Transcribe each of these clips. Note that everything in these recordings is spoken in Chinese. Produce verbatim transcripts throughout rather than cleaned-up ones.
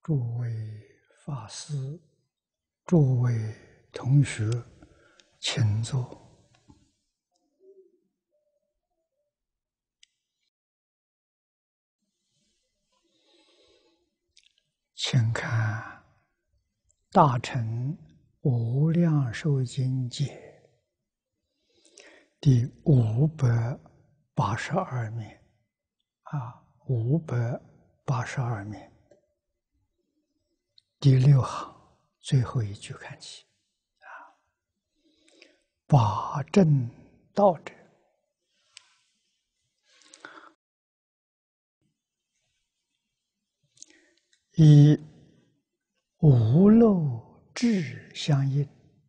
诸位法师、诸位同学，请坐。请看《大乘无量寿经解》第五百八十二面，啊，五百八十二面第六行最后一句看起，啊，法正道者，以无漏智相应，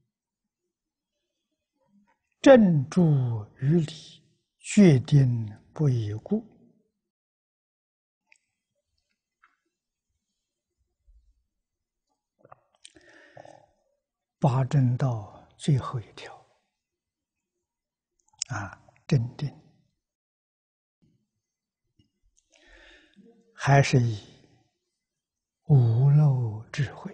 正住于理，决定不移故。八正道最后一条，啊，正定，还是以无漏智慧，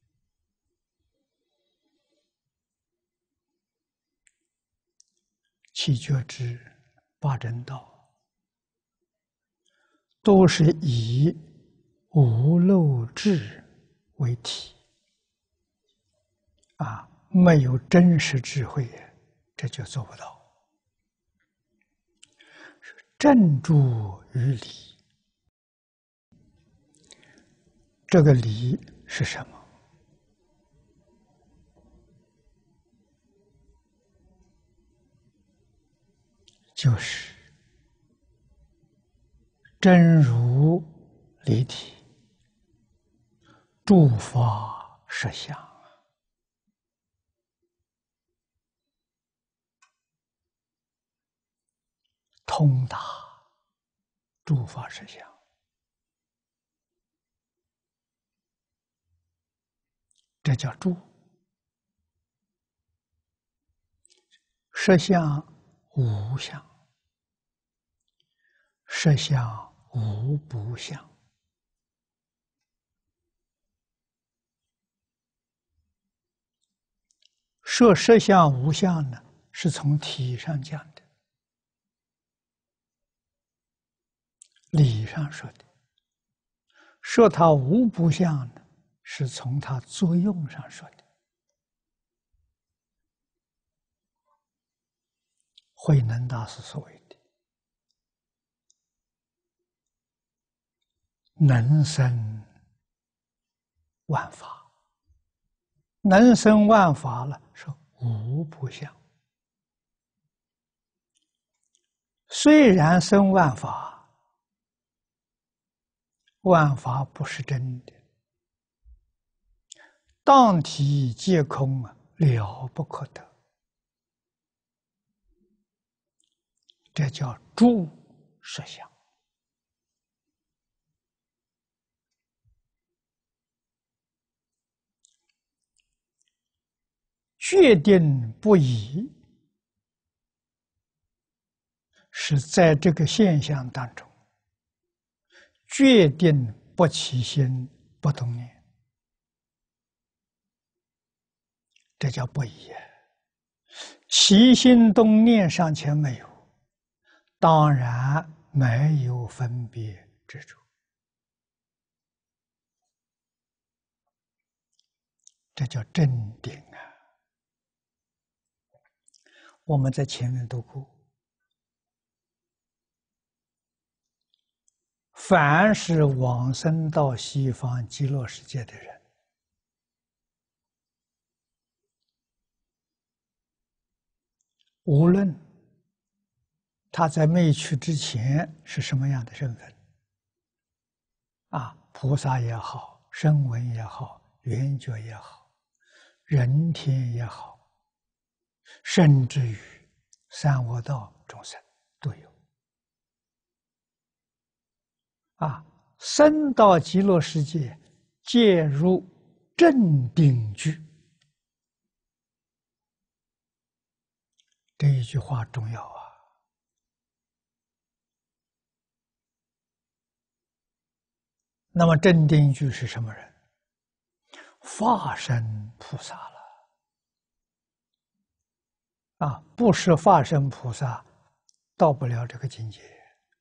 七觉支、八正道，都是以无漏智为体，啊，没有真实智慧，这就做不到。正住于理，这个理是什么？就是真如理体，诸法实相，通达诸法实相，这叫住。实相无相，实相无不相。说实相无相呢，是从体上讲的，理上说的；说它无不相呢，是从它作用上说的。慧能大师所谓的能生万法，能生万法了，是无不相。虽然生万法，万法不是真的，当体皆空啊，了不可得。这叫住实相。决定不移，是在这个现象当中，决定不起心不动念，这叫不移。起心动念尚且没有，当然没有分别之处，这叫正定啊。我们在前面读过，凡是往生到西方极乐世界的人，无论他在没去之前是什么样的身份，啊，菩萨也好，声闻也好，缘觉也好，人天也好，甚至于三恶道众生都有。啊，生到极乐世界，皆入正定居。这一句话重要啊！那么正定居是什么人？ 化身菩萨了。啊，不是化身菩萨，到不了这个境界。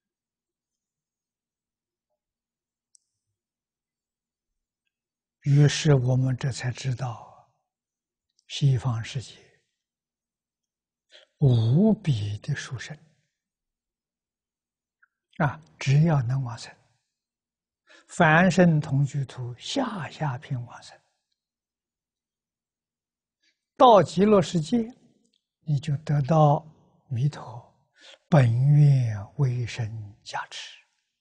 于是我们这才知道，西方世界无比的殊胜啊！只要能往生，凡圣同居土，下下品往生，到极乐世界，你就得到弥陀本愿威神加持。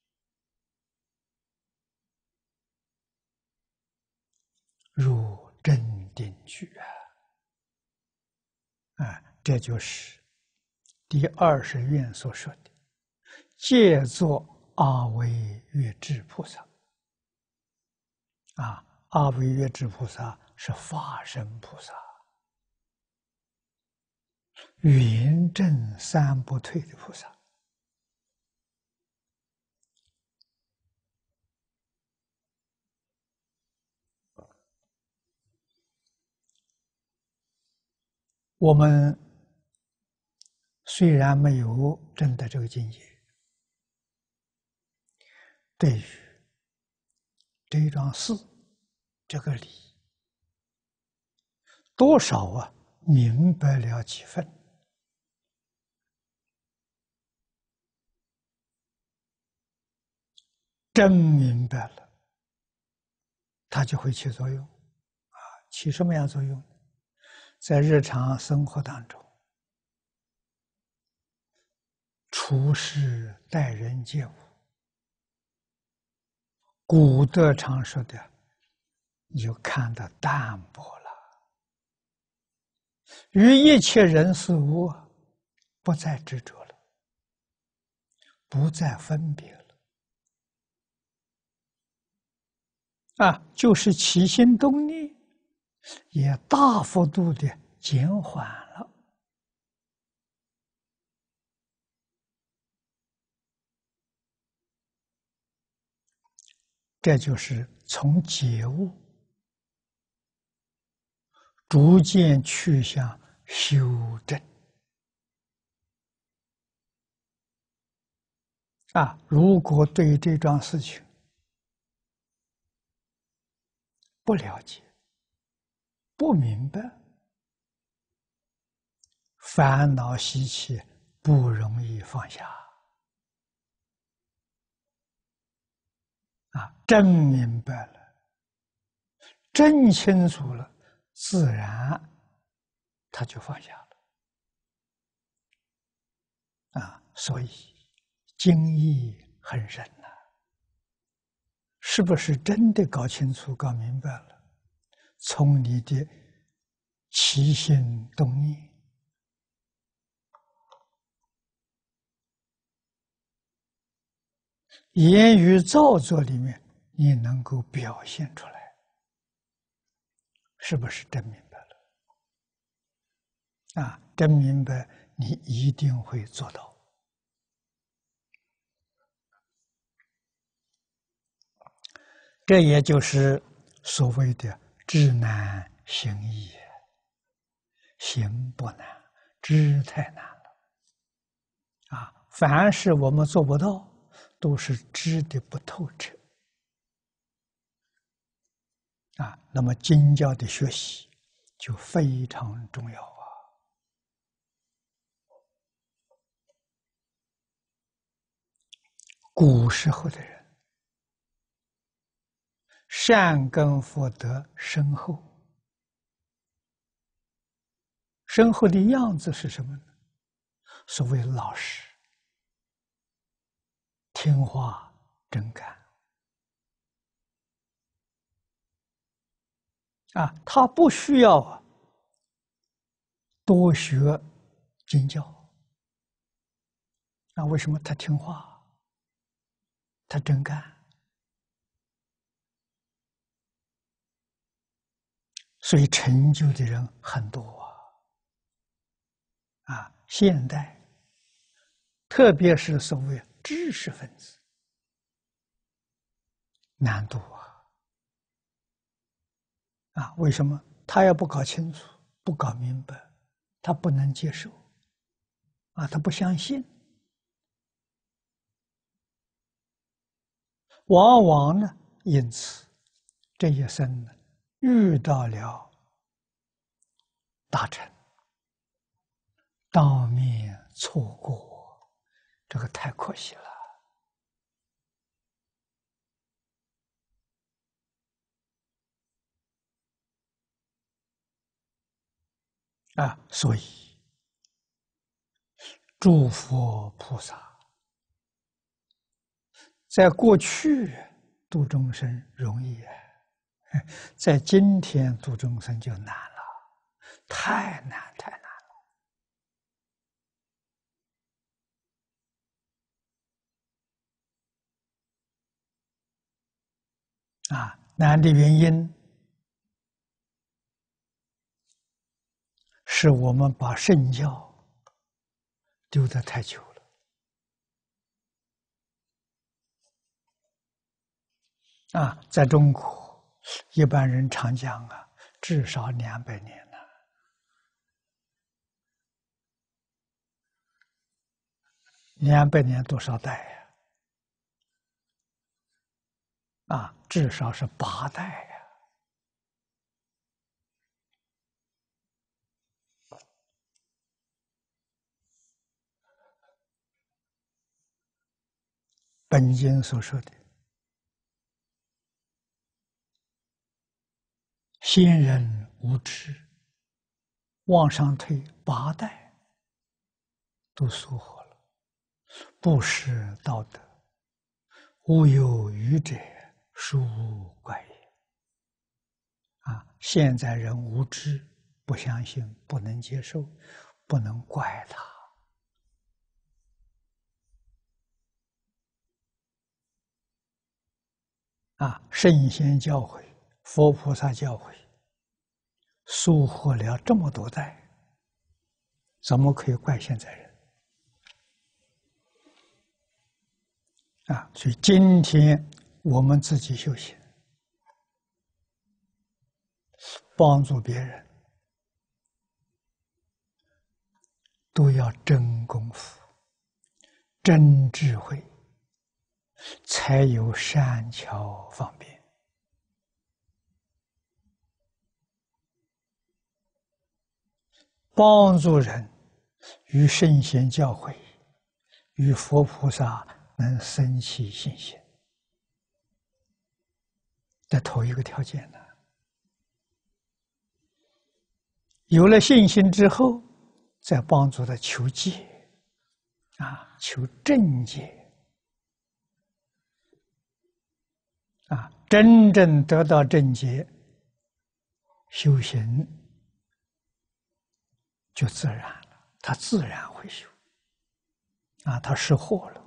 入正定去啊！啊，这就是第二十愿所说的“借作阿惟越致菩萨”。啊，阿惟越致菩萨是化身菩萨，圆正三不退的菩萨。我们虽然没有证得这个境界，对于这一桩事、这个理，多少啊明白了几分，真明白了，它就会起作用啊！起什么样作用？在日常生活当中，处事待人接物，古德常说的，你就看得淡薄了，于一切人事物不再执着了，不再分别了，啊，就是起心动念也大幅度的减缓了。这就是从觉悟逐渐去向修正啊！如果对这桩事情不了解、不明白，烦恼习气不容易放下啊！真明白了，真清楚了，自然他就放下了啊！所以经义很深呐、啊，是不是真的搞清楚、搞明白了？从你的起心动念，言语造作里面，你能够表现出来，是不是真明白了？啊，真明白，你一定会做到。这也就是所谓的知难行易，行不难，知太难了。啊，凡是我们做不到，都是知的不透彻。啊，那么经教的学习就非常重要啊！古时候的人，善根福德深厚，深厚的样子是什么呢？所谓老实、听话、真干。啊，他不需要啊多学经教。那为什么他听话？他真干。所以成就的人很多啊！啊，现代，特别是所谓知识分子，难度啊！ 啊，为什么？他要不搞清楚，不搞明白，他不能接受，啊，他不相信，往往呢，因此这一生呢，遇到了大臣，当面错过，这个太可惜了。啊，所以诸佛菩萨在过去度众生容易啊，在今天度众生就难了，太难太难了啊！难的原因是我们把圣教丢得太久了啊！在中国，一般人常讲啊，至少两百年了。两百年多少代呀？啊，至少是八代呀！本经所说的先人无知，往上推八代，都疏忽了，不识道德，无有愚者，殊无怪也。啊，现在人无知，不相信，不能接受，不能怪他。啊，圣贤教诲，佛菩萨教诲，疏忽了这么多代，怎么可以怪现在人？啊，所以今天我们自己修行，帮助别人，都要真功夫、真智慧，才有善巧方便。帮助人与圣贤教诲，与佛菩萨能生起信心的头一个条件呢。有了信心之后，再帮助他求戒，啊，求正戒，啊，真正得到正戒，修行就自然了，他自然会修，啊，他识货了，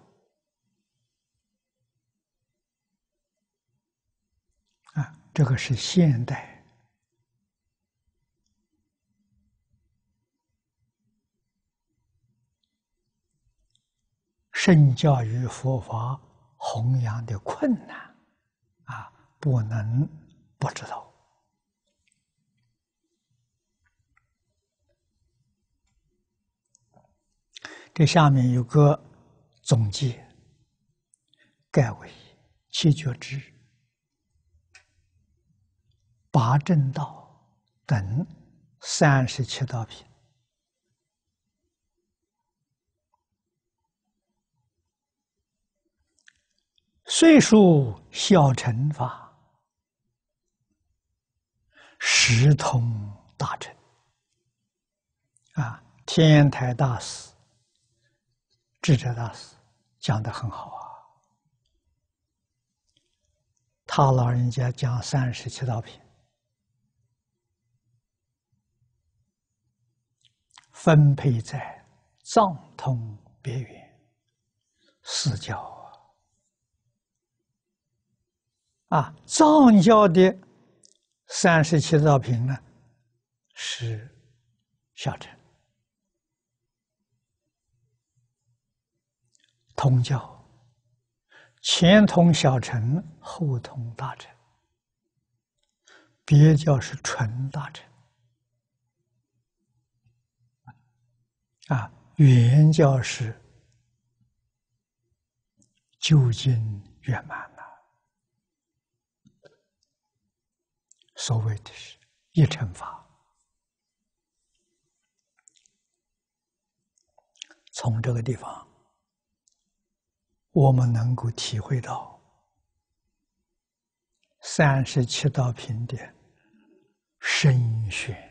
啊，这个是现代圣教与佛法弘扬的困难，啊，不能不知道。这下面有个总结，盖为七觉支、八正道等三十七道品。虽属小乘法，实通大乘。啊，天台大师、智者大师讲得很好啊。他老人家讲三十七道品，分配在藏通别圆四教啊。啊，藏教的三十七道品呢，是小乘；通教前通小乘，后通大乘。 别教是纯大乘啊，原教是究竟圆满了。所谓的是一乘法，从这个地方，我们能够体会到三十七道品的深玄。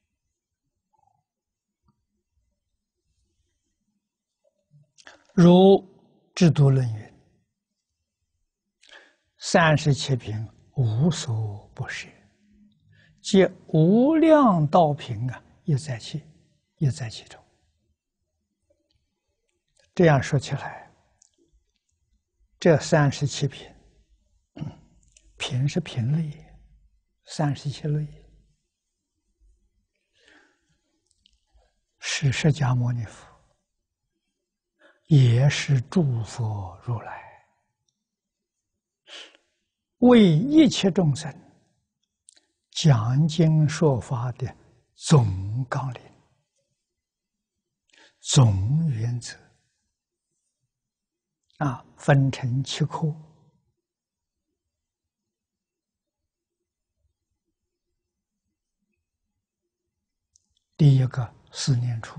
如《制度论》云：“三十七品无所不摄，皆无量道品啊，也在其也在其中。”这样说起来，这三十七品，品是品类，三十七类，是释迦牟尼佛，也是诸佛如来，为一切众生讲经说法的总纲领、总原则啊，分成七科。第一个四念处，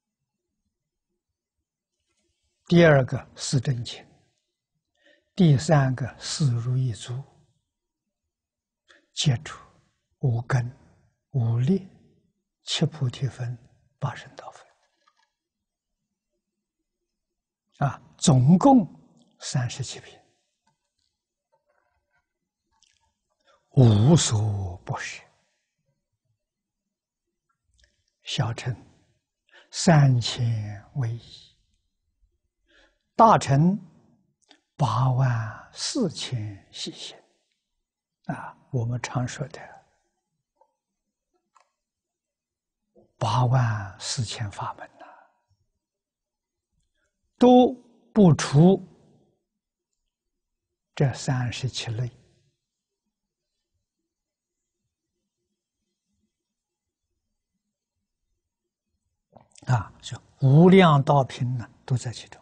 第二个四正勤，第三个四如意足，接触五根、五力、七菩提分、八圣道分啊，总共三十七品，无所不摄。小乘三千为一，大乘八万四千细行啊，我们常说的八万四千法门呐、啊，都不出这三十七类啊，就无量道品呢，都在其中。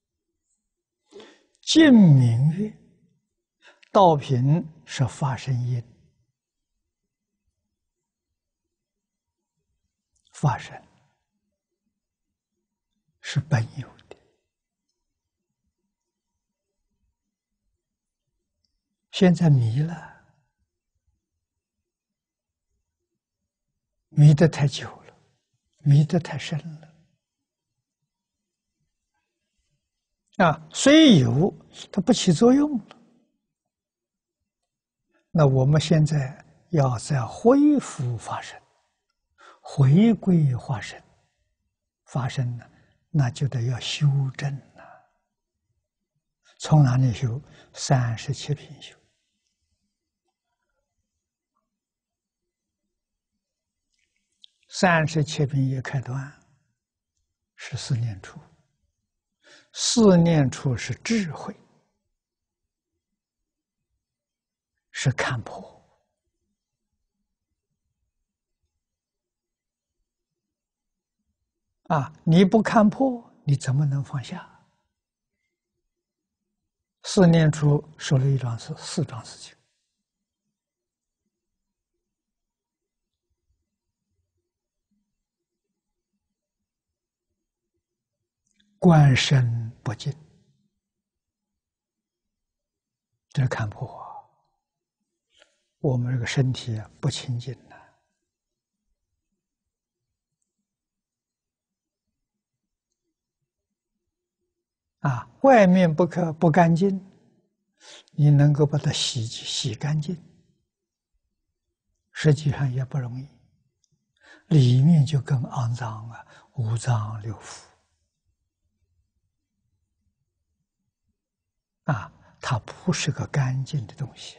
净明月道品是发生因，发生是本有的，现在迷了，迷得太久了，迷得太深了。啊，虽有，它不起作用了。那我们现在要再恢复法身，回归化身，法身呢，那就得要修正了。从哪里修？三十七品修。三十七品一开端是四念处。四念处是智慧，是看破啊！你不看破，你怎么能放下？四念处说了一桩事，四桩事情。观身不净，这看破啊！我们这个身体啊不清净了啊，外面不可不干净，你能够把它洗洗干净，实际上也不容易，里面就更肮脏啊，五脏六腑。啊，它不是个干净的东西，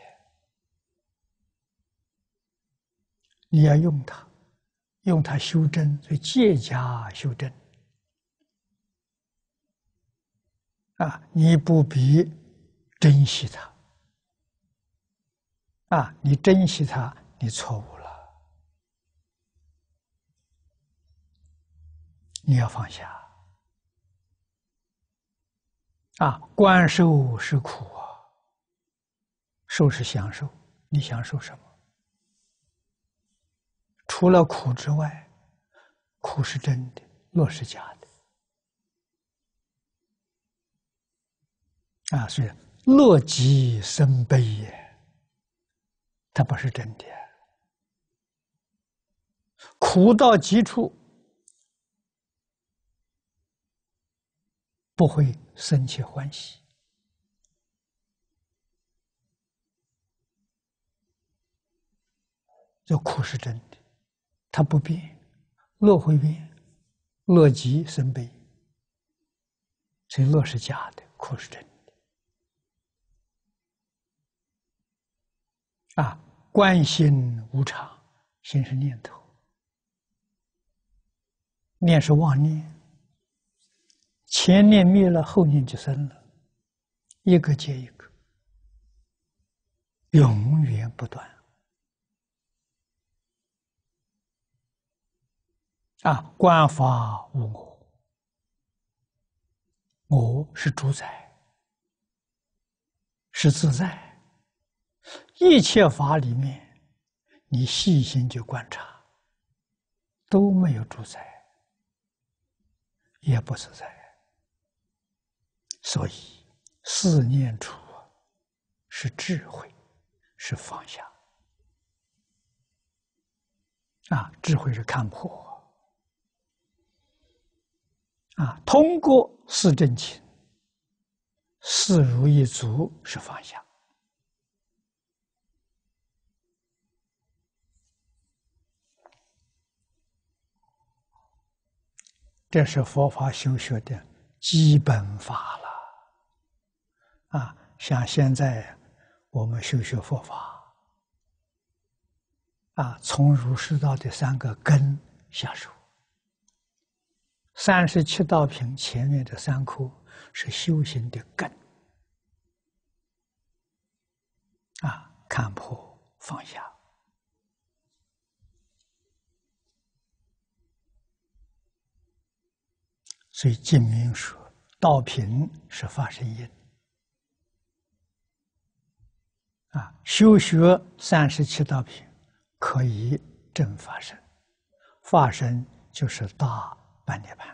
你要用它，用它修正，所以借假修正。啊，你不必珍惜它，啊，你珍惜它， 你错误了，你要放下。啊，观受是苦啊，受是享受，你享受什么？除了苦之外，苦是真的，乐是假的。啊，所以乐极生悲也，它不是真的。苦到极处，不会生起欢喜。这苦是真的，它不变，乐会变，乐极生悲，所以乐是假的，苦是真的。啊，观心无常，心是念头，念是妄念，前念灭了，后念就生了，一个接一个，永远不断。啊，观法无我，我是主宰，是自在。一切法里面，你细心去观察，都没有主宰，也不自在。所以四念处是智慧，是放下。啊，智慧是看破。啊，通过四正勤，四如意足是放下。这是佛法修学的基本法了。啊，像现在我们修学佛法，啊，从儒释道的三个根下手。三十七道品前面的三科是修行的根。啊，看破放下。所以经明说，道品是发生因。啊，修学三十七道品可以证法身，法身就是大般涅槃。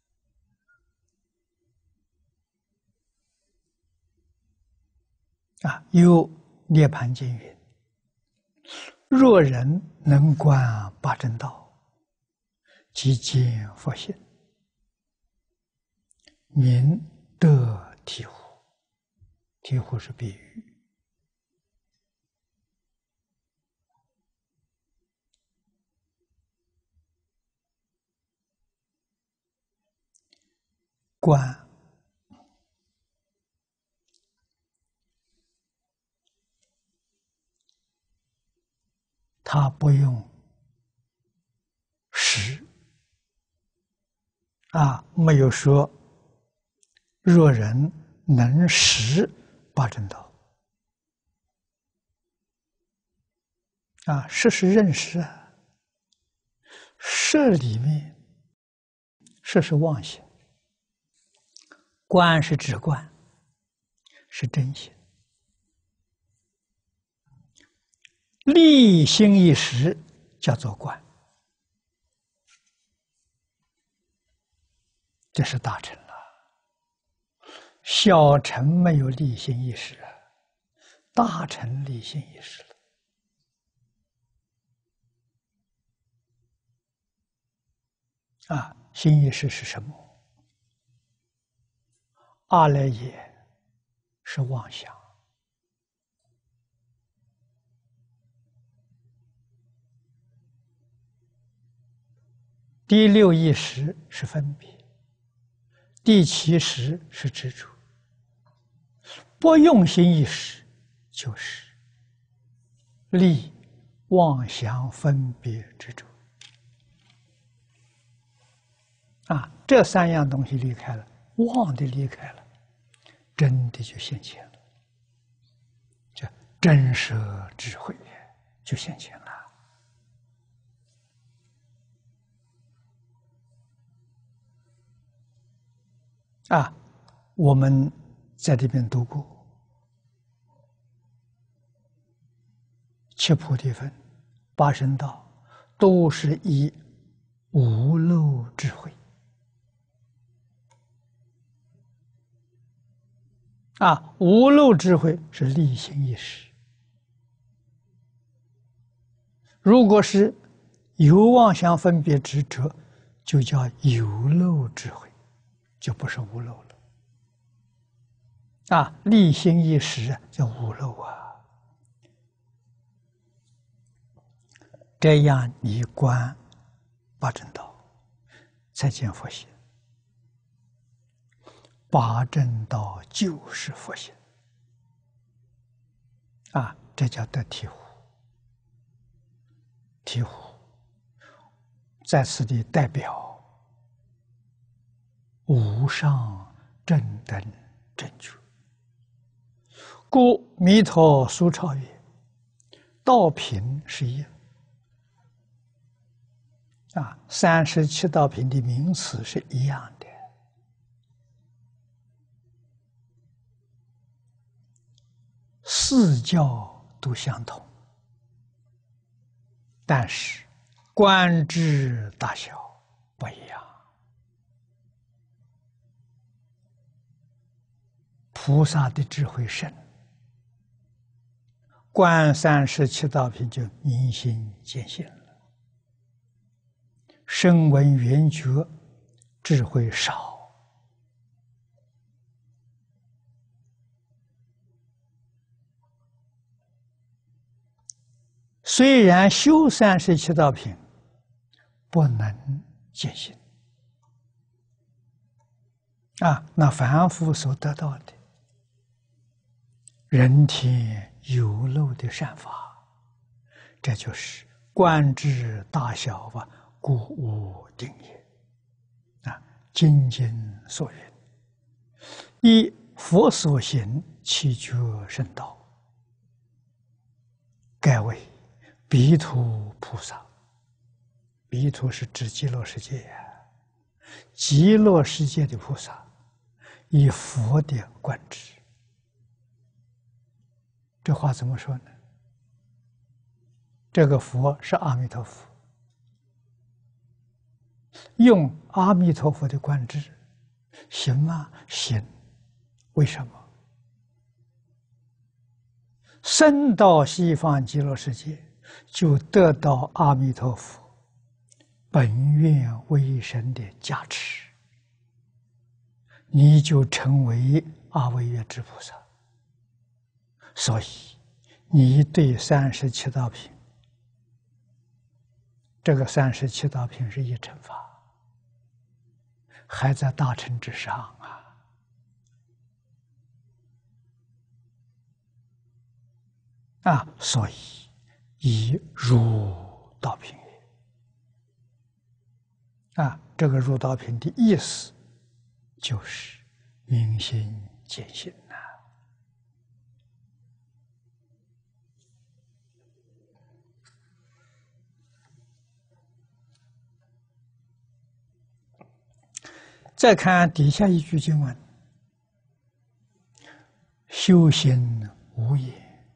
啊，有涅槃经云：若人能观八正道，即见佛性，明得醍醐。醍醐是比喻。观他不用识啊，没有说若人能识八正道啊，识是认识啊，识里面识是妄心，观是直观，是真心。立心一识叫做观，这是大乘了。小乘没有立心一识啊，大乘立心一识了。啊，心一识是什么？阿赖耶是妄想。第六意识是分别，第七识是执着。不用心意识就是立妄想分别执着。啊，这三样东西离开了，妄的离开了，真的就现前了，叫真实智慧。 就现前了。啊，我们在这边读过七菩提分、八圣道，都是以无漏智慧啊，无漏智慧是立心一时。如果是有妄想分别执着，就叫有漏智慧，就不是无漏了。啊，立心一时叫无漏啊。这样你观八正道，才见佛性。八正道就是佛性啊，这叫得醍醐。醍醐在此地代表无上正等正觉。故弥陀俗钞曰：“道品是一。”啊，三十七道品的名词是一样的。四教都相同，但是观之大小不一样。菩萨的智慧深，观三十七道品就明心见性了。声闻缘觉智慧少，虽然修三十七道品，不能见性啊。那凡夫所得到的人天有漏的善法，这就是观之大小吧，故无定也。啊，经经所云：“依佛所行，其觉甚道。”盖为彼土菩萨。彼土是指极乐世界呀、啊，极乐世界的菩萨以佛的观之。这话怎么说呢？这个佛是阿弥陀佛，用阿弥陀佛的观之，行吗？行。为什么？生到西方极乐世界，就得到阿弥陀佛本愿威神的加持，你就成为阿惟越致菩萨。所以，你对三十七道品，这个三十七道品是一乘法，还在大乘之上啊！啊，所以以入道品也。啊，这个入道品的意思，就是明心见性呐。再看底下一句经文：“修行无也。”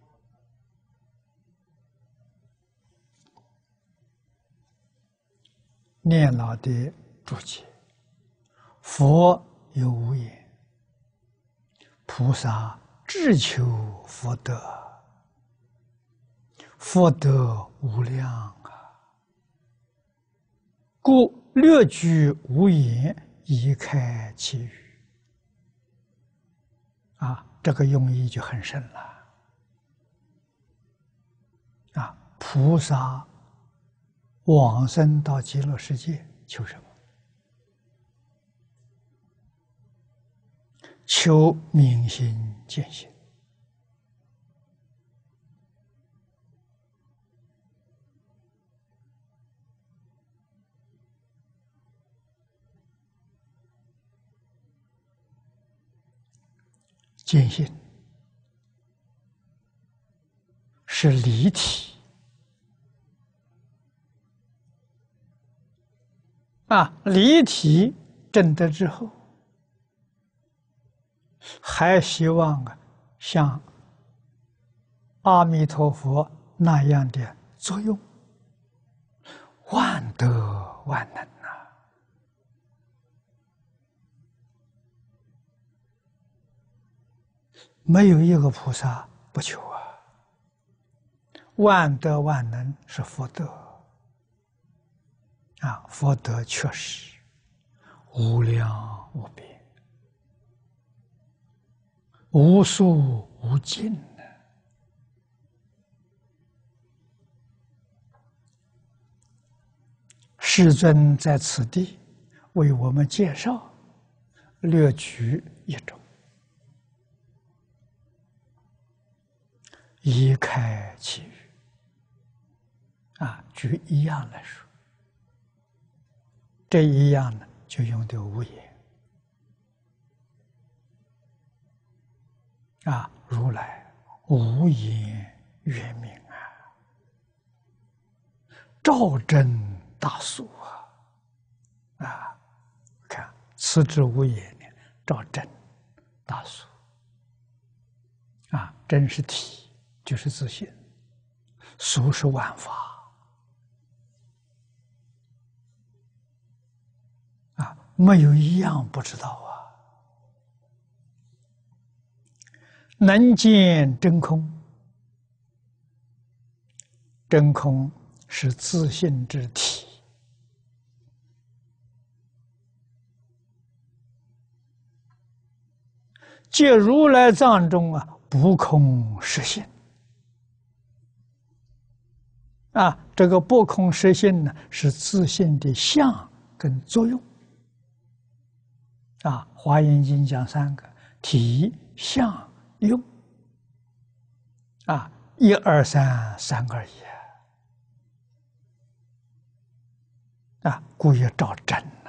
念老的注解：“佛有无也，菩萨志求福德，福德无量啊！故略具无言，以开其语。”啊，这个用意就很深了。啊，菩萨往生到极乐世界求什么？求明心见性。见性是离体啊，离体证得之后，还希望啊，像阿弥陀佛那样的作用，万德万能啊！没有一个菩萨不求啊。万德万能是福德啊，福德确实无量无边、无数无尽的。世尊在此地为我们介绍，略举一种，一开其语啊，举一样来说，这一样呢，就用的无言啊，如来无言圆明啊，照真大俗啊！啊，看此之无言呢，照真大俗啊，真是体，就是自信，俗是万法啊，没有一样不知道啊。能见真空，真空是自性之体。借如来藏中啊，不空实性啊，这个不空实性呢，是自性的相跟作用啊。《华严经》讲三个体、相、用啊，一二三，三二一啊，故也照真呐。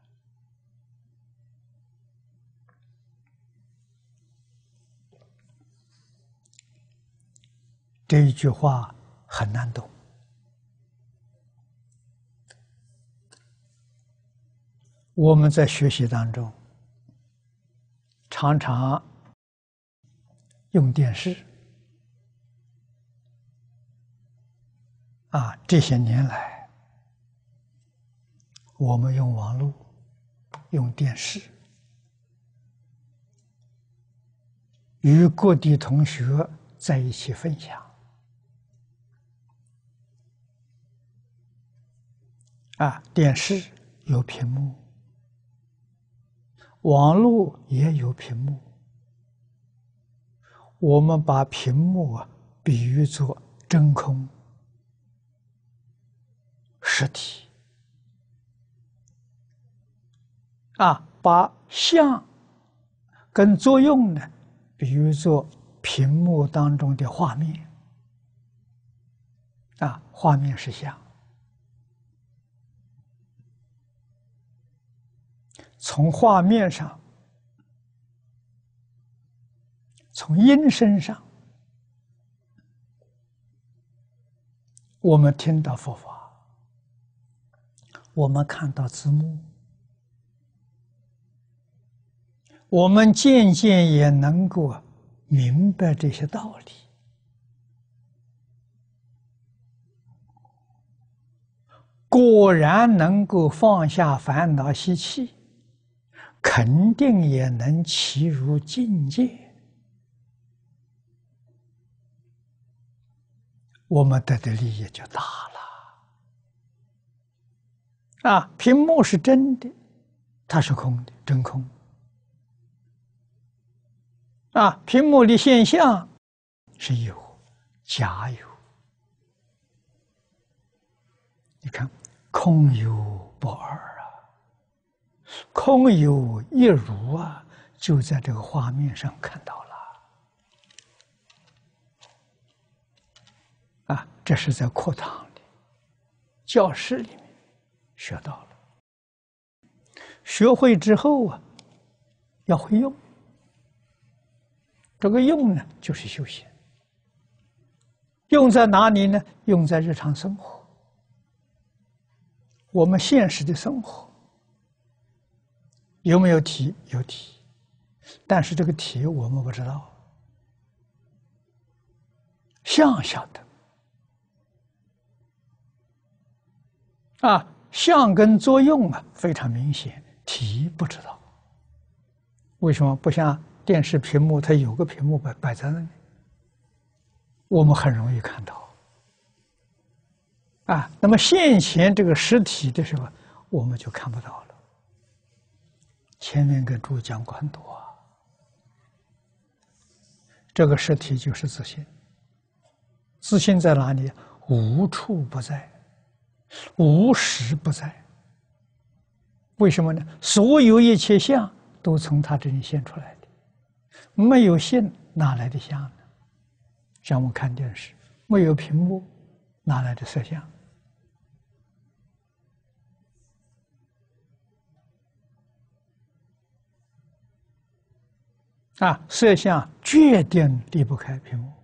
这一句话很难懂，我们在学习当中常常用电视啊，这些年来我们用网络、用电视，与各地同学在一起分享啊，电视有屏幕，网络也有屏幕，我们把屏幕啊比喻作真空实体啊，把相跟作用呢比喻作屏幕当中的画面啊，画面是相。从画面上，从音声上，我们听到佛法，我们看到字幕，我们渐渐也能够明白这些道理。果然能够放下烦恼习气，肯定也能齐入境界，我们得的利益就大了。啊，屏幕是真的，它是空的，真空。啊，屏幕的现象是有，假有。你看，空有不二啊，空有一如啊，就在这个画面上看到了。啊，这是在课堂里、教室里面学到了。学会之后啊，要会用。这个用呢，就是修行。用在哪里呢？用在日常生活。我们现实的生活， 有没有体？有体，但是这个体我们不知道，相晓得。啊，相跟作用啊非常明显，体不知道。为什么不像电视屏幕？它有个屏幕摆摆在那里，我们很容易看到。啊，那么现前这个实体的时候，我们就看不到了。前面跟诸位讲过很多啊，这个实体就是自信。自信在哪里？无处不在，无时不在。为什么呢？所有一切相都从他这里现出来的，没有信哪来的相呢？像我们看电视，没有屏幕，哪来的色相？啊，色相决定离不开屏幕。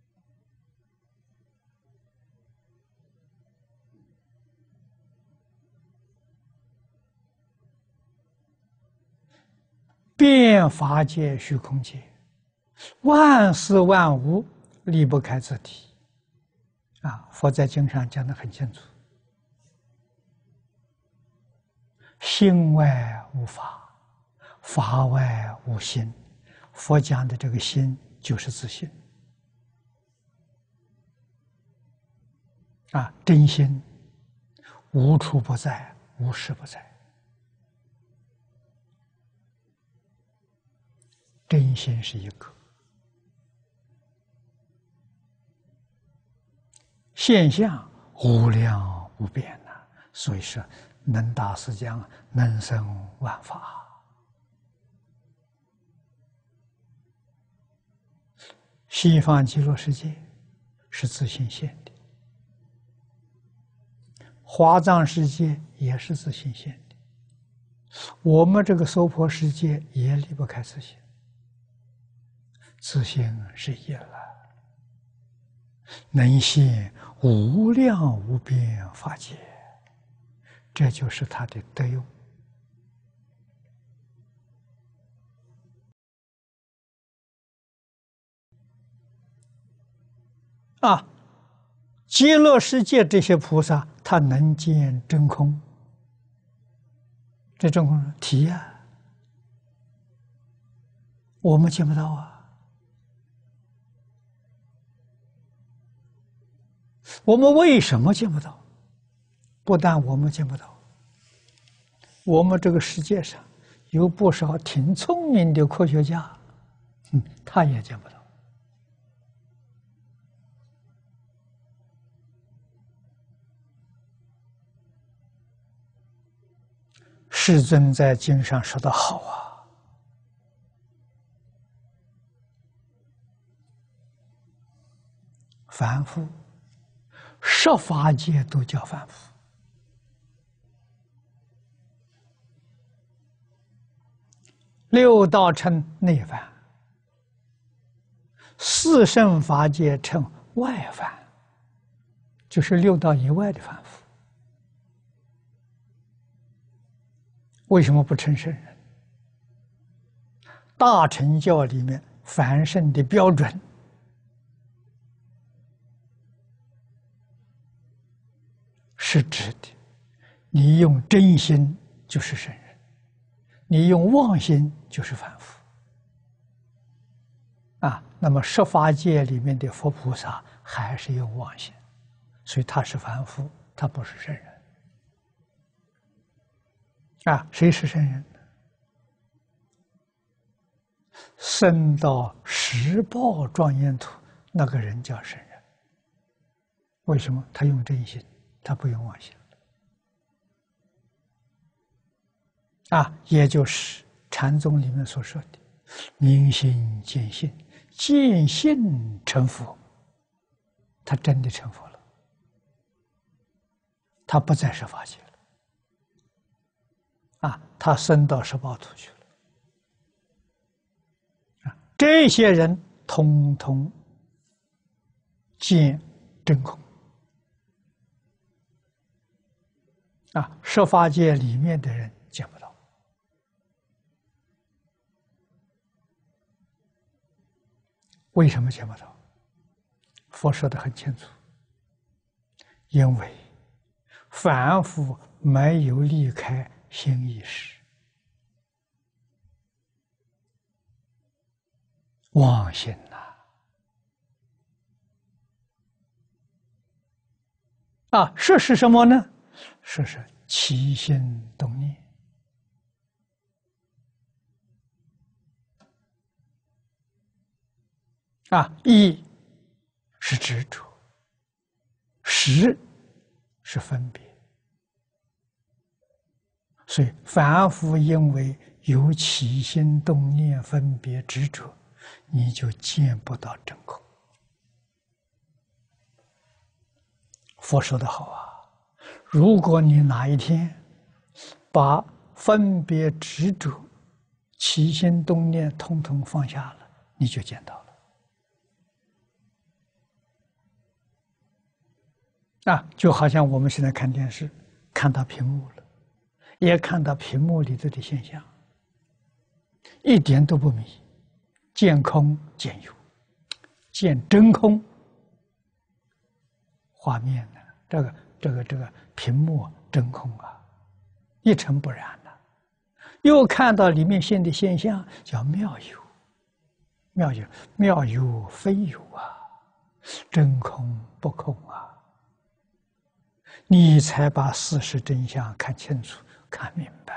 遍法界虚空界，万事万物离不开自体。啊，佛在经上讲得很清楚：心外无法，法外无心。佛讲的这个心就是自信。啊，真心无处不在，无时不在。真心是一个，现象无量无边呐、啊，所以说能大师讲能生万法。西方极乐世界是自性现的，华藏世界也是自性现的，我们这个娑婆世界也离不开自性。自性是一了，能现无量无边法界，这就是它的德用。啊，极乐世界这些菩萨，他能见真空，这真空是体呀，我们见不到啊。我们为什么见不到？不但我们见不到，我们这个世界上有不少挺聪明的科学家，嗯，他也见不到。世尊在经上说得好啊，凡夫十法界都叫凡夫，六道称内凡，四圣法界称外凡，就是六道以外的凡夫。为什么不称圣人？大乘教里面凡圣的标准是指的，你用真心就是圣人，你用妄心就是凡夫。啊，那么十法界里面的佛菩萨还是用妄心，所以他是凡夫，他不是圣人。啊，谁是圣人？升到十报庄严土，那个人叫圣人。为什么？他用真心，他不用妄心。啊，也就是禅宗里面所说的“明心见性，见性成佛”。他真的成佛了，他不再是法界了。啊，他升到十报土去了。啊，这些人通通见真空。啊，十法界里面的人见不到。 为什么见不到？佛说的很清楚，因为凡夫没有离开心意识，妄心呐、啊！啊，识是什么呢？识是起心动念。啊，意是执着，识是分别。所以凡夫因为有起心动念、分别执着，你就见不到真空。佛说得好啊，如果你哪一天把分别执着、起心动念统统放下了，你就见到了。啊，就好像我们现在看电视，看到屏幕了，也看到屏幕里头的现象，一点都不迷，见空见有，见真空。画面呢，这个这个这个屏幕真空啊，一尘不染的。又看到里面现的现象，叫妙有，妙有妙有非有啊，真空不空啊。你才把事实真相看清楚、看明白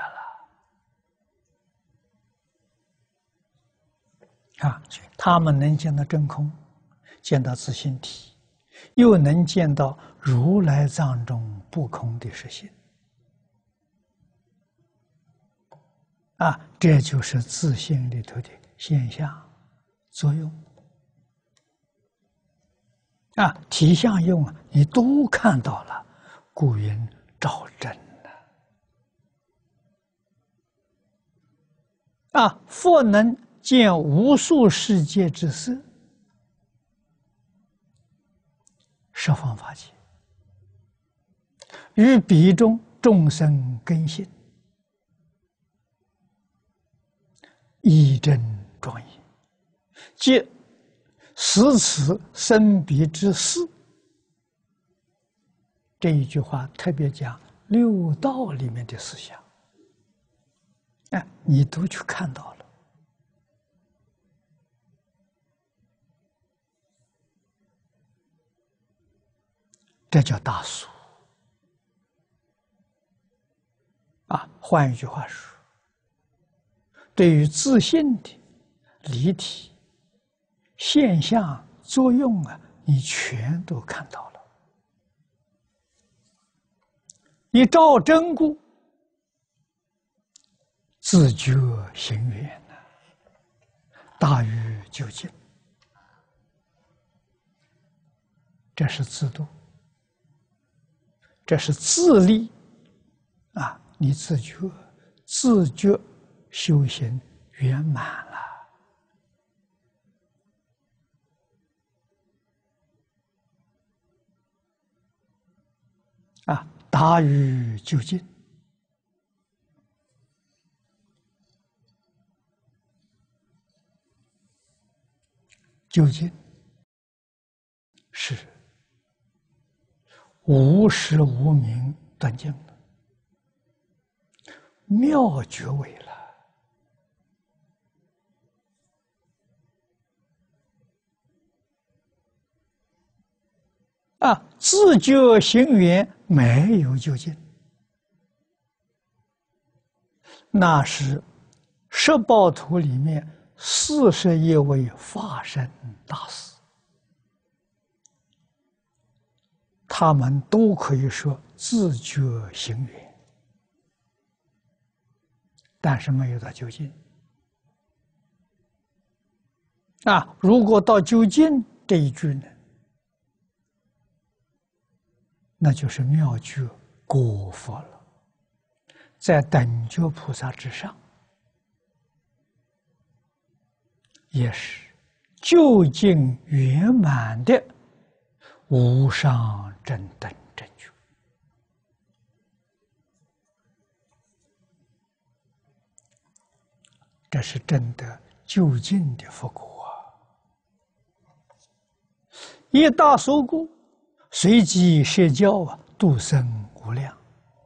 了啊！他们能见到真空，见到自性体，又能见到如来藏中不空的实性啊！这就是自性里头的现象作用啊！体相用啊，你都看到了。故云照真呐！啊，佛能见无数世界之色，十方法界，于彼中众生根性，一真庄严，即实此生彼之事。这一句话特别讲六道里面的思想，哎，你都去看到了，这叫大俗啊！换一句话说，对于自性的离体现象作用啊，你全都看到了。你照真故，自觉行远呐，大于究竟。这是自度，这是自利啊！你自觉、自觉修行圆满了啊！达于究竟，究竟是无实无名断尽了，妙觉位了啊！自觉行缘没有究竟，那是十报图里面四十一位法身大士，他们都可以说自觉行缘，但是没有到究竟啊！如果到究竟这一句呢，那就是妙觉果佛了，在等觉菩萨之上，也是究竟圆满的无上正等正觉。这是真的究竟的佛果一大所故，随即摄教啊，度生无量。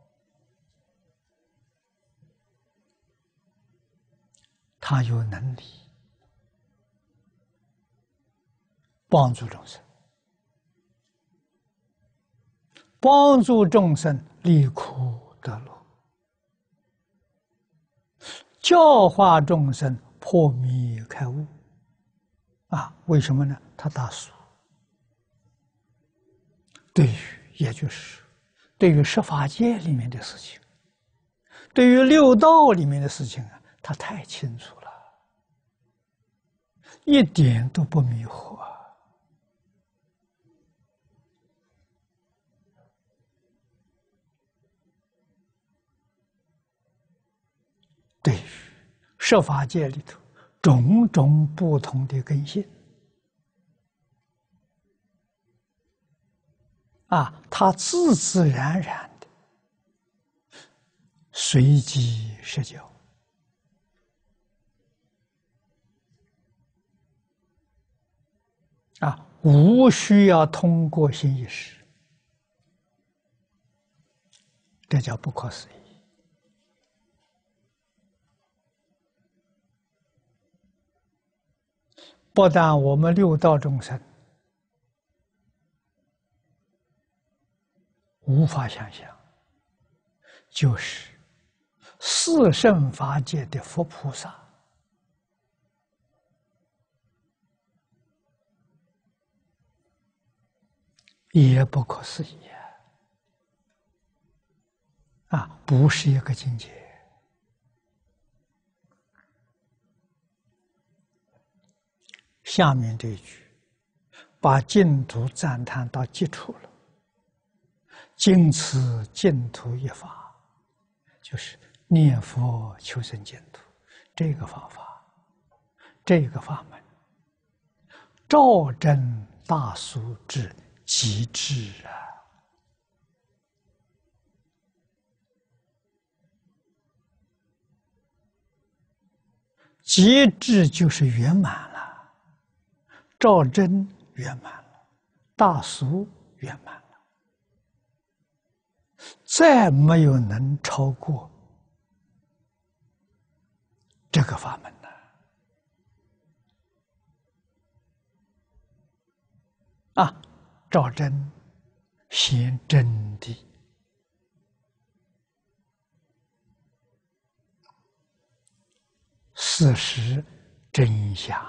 他有能力帮助众生，帮助众生离苦得乐，教化众生破迷开悟。啊，为什么呢？他大俗。对于，也就是对于十法界里面的事情，对于六道里面的事情啊，他太清楚了，一点都不迷惑啊。对于十法界里头种种不同的根性啊，他自自然然的随机施教啊，无需要通过心意识，这叫不可思议。不但我们六道众生无法想象，就是四圣法界的佛菩萨也不可思议啊！啊，不是一个境界。下面这一句，把净土赞叹到极处了。尽此净土一法，就是念佛求生净土这个方法，这个法门，照真大俗之极致啊！极致就是圆满了。照真圆满了，大俗圆满了，再没有能超过这个法门了。啊，照真显真谛，事实真相。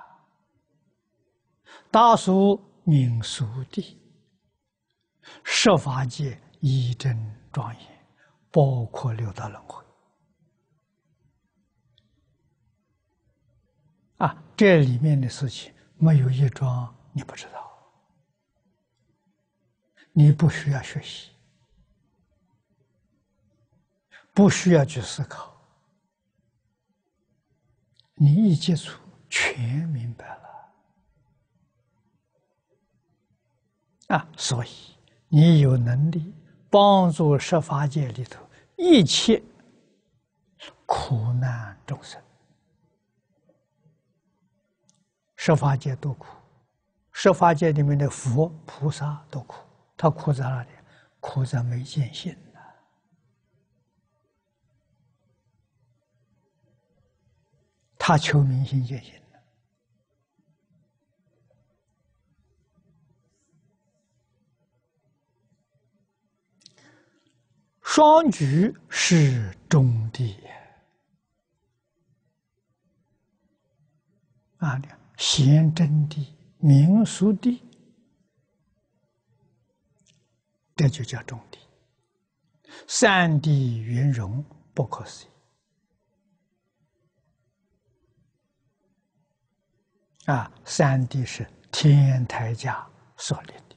大俗名俗谛，十法界一真庄严，包括六道轮回。啊，这里面的事情没有一桩你不知道，你不需要学习，不需要去思考，你一接触全明白了。啊，所以你有能力帮助十法界里头一切苦难众生。十法界多苦，十法界里面的佛菩萨多苦，他苦在哪里？苦在没见性呢。他求明心见性。双举是中谛啊，显真谛、明俗谛，这就叫中谛。三谛圆融，不可思议啊！三谛是天台家所立的，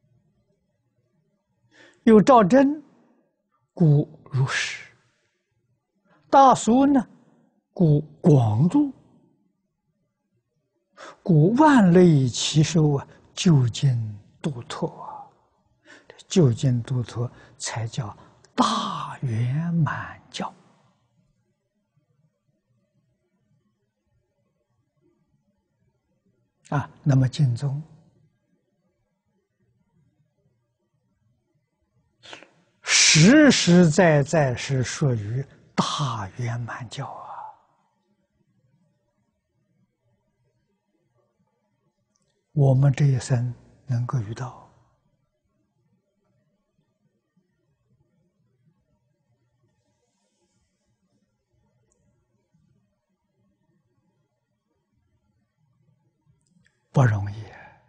有照真，故如实；大俗呢，故广度；故万类齐收啊，究竟度脱啊！究竟度脱才叫大圆满教啊！那么净宗实实在在是属于大圆满教啊！我们这一生能够遇到，不容易。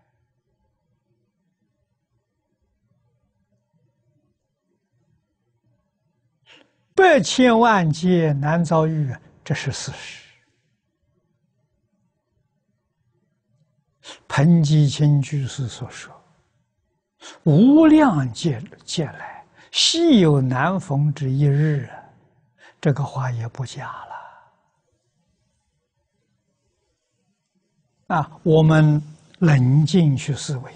百千万劫难遭遇，这是事实。彭基清居士所说：“无量劫劫来，稀有难逢之一日。”这个话也不假了。啊，我们冷静去思维，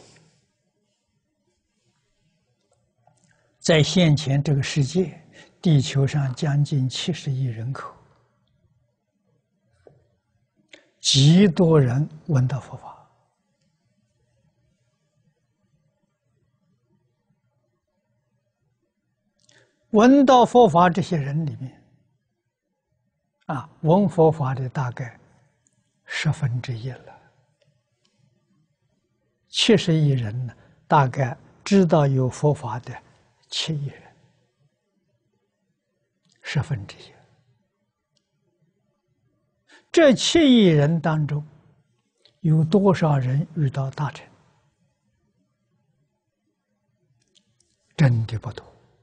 在现前这个世界，地球上将近七十亿人口，极多人闻到佛法。闻到佛法这些人里面，啊，闻佛法的大概十分之一了。七十亿人呢，大概知道有佛法的七亿人，十分之一。这七亿人当中，有多少人遇到大乘？真的不多。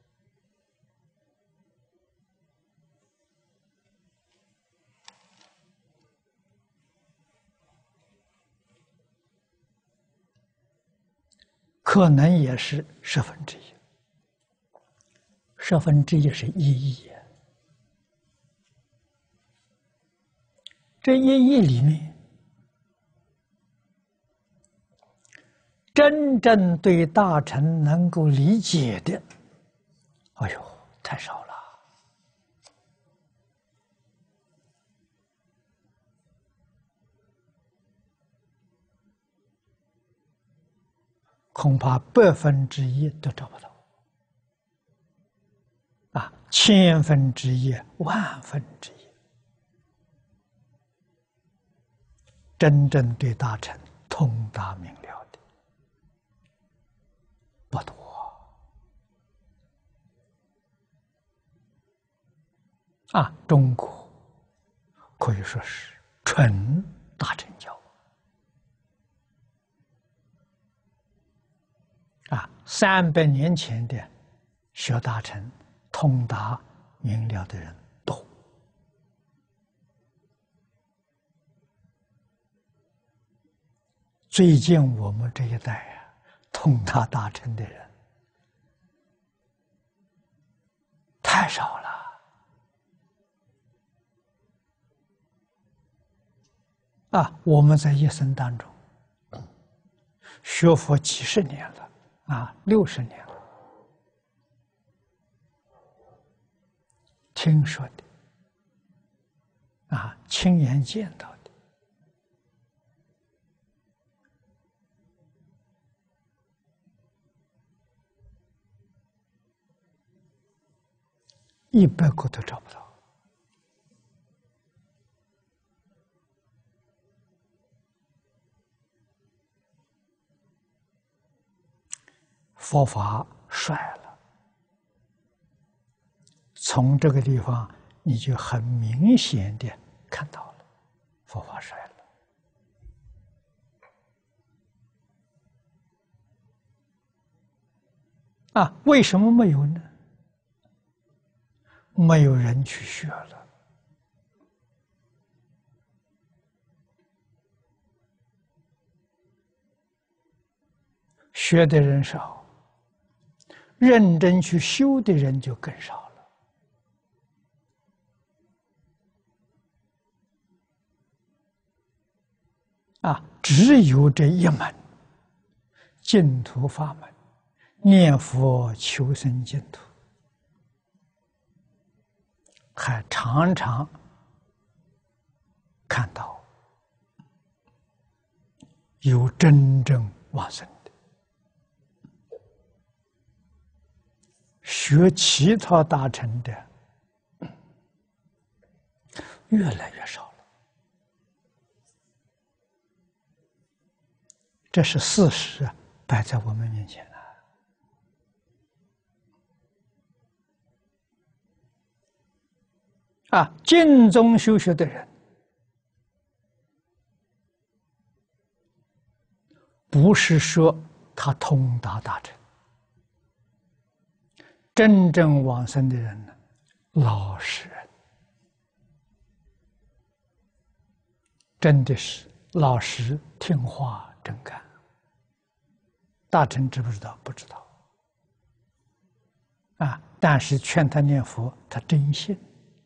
可能也是十分之一，十分之一是一亿。这一亿里面，真正对大乘能够理解的，哎呦，太少了。恐怕百分之一都找不到，啊，千分之一、万分之一，真正对大乘通达明了的不多啊！中国可以说是纯大乘教。啊，三百年前的学大乘、通达明了的人多，最近我们这一代啊，通达大乘的人太少了。啊，我们在一生当中学佛几十年了。啊，六十年了，听说的，啊，亲眼见到的，一百个都找不到。佛法衰了，从这个地方你就很明显的看到了，佛法衰了。啊，为什么没有呢？没有人去学了。学的人少，认真去修的人就更少了。啊，只有这一门净土法门，念佛求生净土，还常常看到有真正往生的， 学其他大乘的越来越少了，这是事实啊，摆在我们面前了。啊，净宗修学的人，不是说他通达大乘，真正往生的人呢，老实人，真的是老实听话真干。大乘知不知道？不知道。啊，但是劝他念佛，他真信。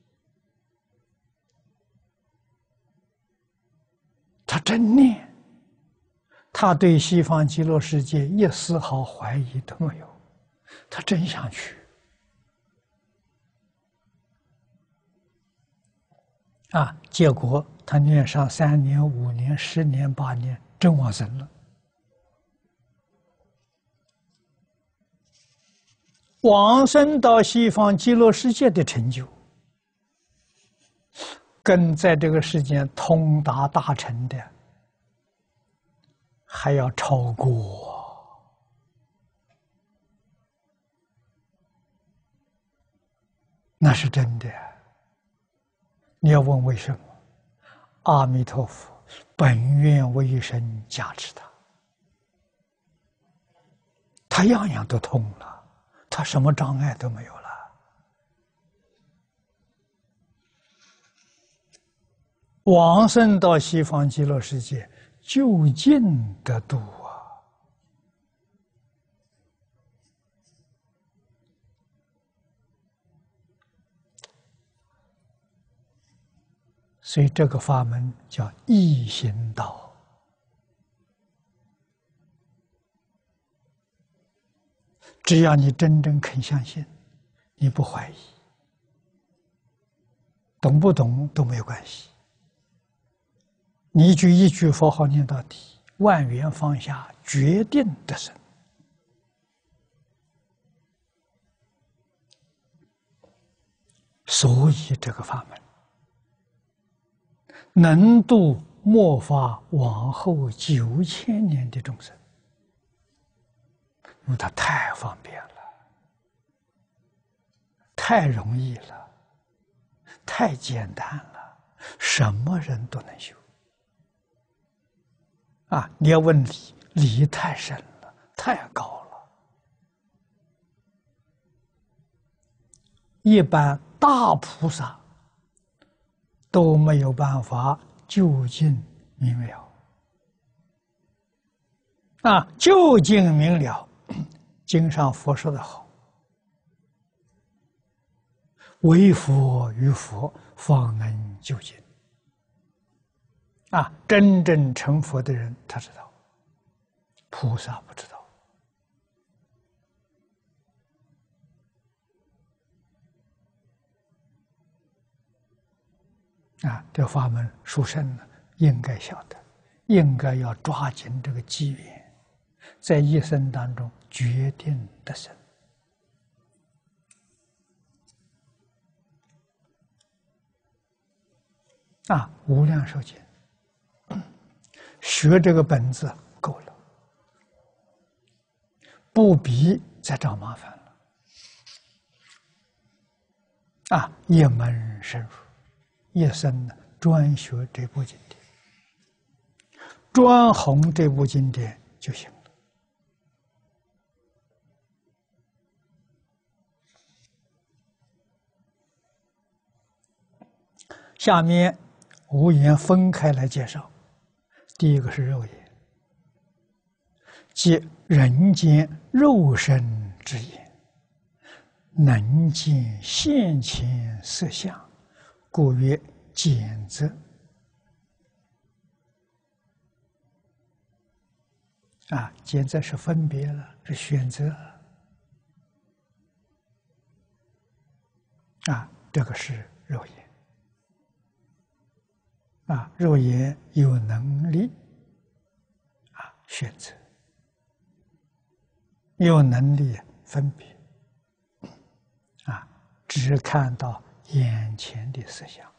他真念，他对西方极乐世界一丝毫怀疑都没有，他真想去。啊，结果他念上三年、五年、十年、八年，真往生了。往生到西方极乐世界的成就，跟在这个世间通达大乘的还要超过。那是真的。你要问为什么？阿弥陀佛本愿威神加持他，他样样都通了，他什么障碍都没有了。往生到西方极乐世界，就近得度啊！所以这个法门叫易行道。只要你真正肯相信，你不怀疑，懂不懂都没有关系。你一句一句佛号念到底，万缘放下，决定得生。所以这个法门能度末法往后九千年的众生，因为它太方便了，太容易了，太简单了，什么人都能修。啊，你要问理，理太深了，太高了。一般大菩萨都没有办法究竟明了。啊，究竟明了，经上佛说的好，唯佛与佛方能究竟。啊，真正成佛的人他知道，菩萨不知道。啊，这法门殊胜呢，应该晓得，应该要抓紧这个机缘，在一生当中决定得生。啊，无量寿经。学这个本子够了，不必再找麻烦了。啊，一门深入，一生呢专学这部经典，专弘这部经典就行了。下面无言分开来介绍。第一个是肉眼，即人间肉身之眼，能见现前色相，故曰见则。啊，见则是分别了，是选择。啊，这个是肉眼。啊，肉眼有能力啊选择，有能力分别。 只看到眼前的色相。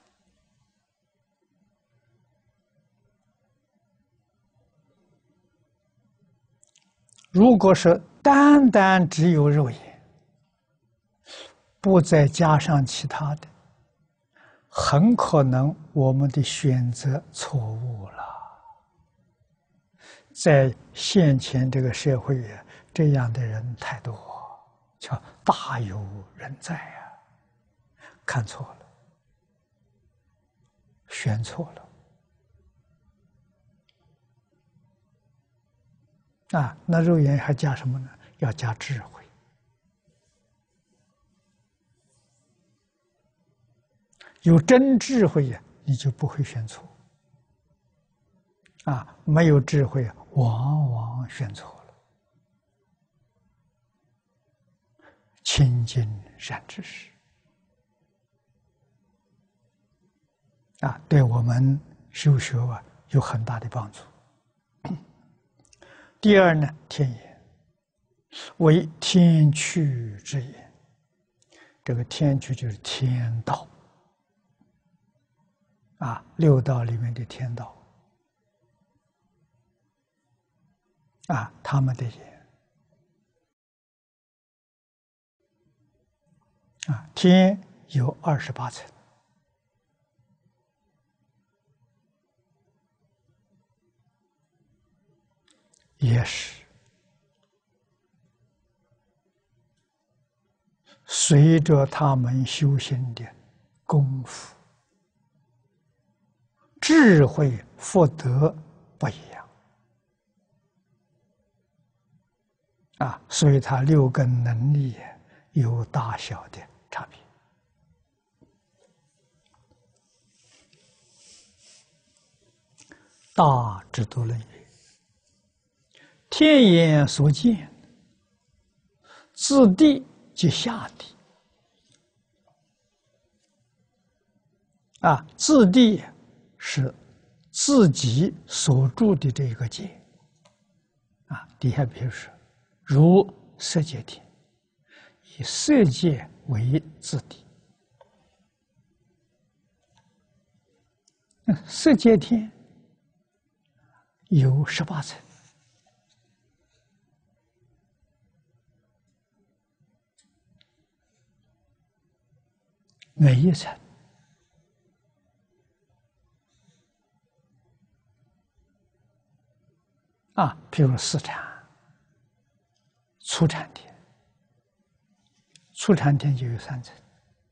如果是单单只有肉眼，不再加上其他的，很可能我们的选择错误了。在现前这个社会啊，这样的人太多，叫大有人在啊！看错了，选错了。啊，那肉眼还加什么呢？要加智慧。有真智慧呀，你就不会选错。啊，没有智慧，往往选错了。亲近善知识，啊，对我们修学啊有很大的帮助。第二呢，天眼为天趣之眼，这个天趣就是天道，啊，六道里面的天道，啊，他们的眼，啊，天有二十八层，也是随着他们修行的功夫、智慧、福德不一样啊，所以他六根能力有大小的差别。大智度论曰：天眼所见，自地即下地。啊，自地是自己所住的这个界。啊，底下比如说，如色界天，以色界为自地。色界天有十八层，每一层啊，譬如四禅、初禅天，初禅天就有三层：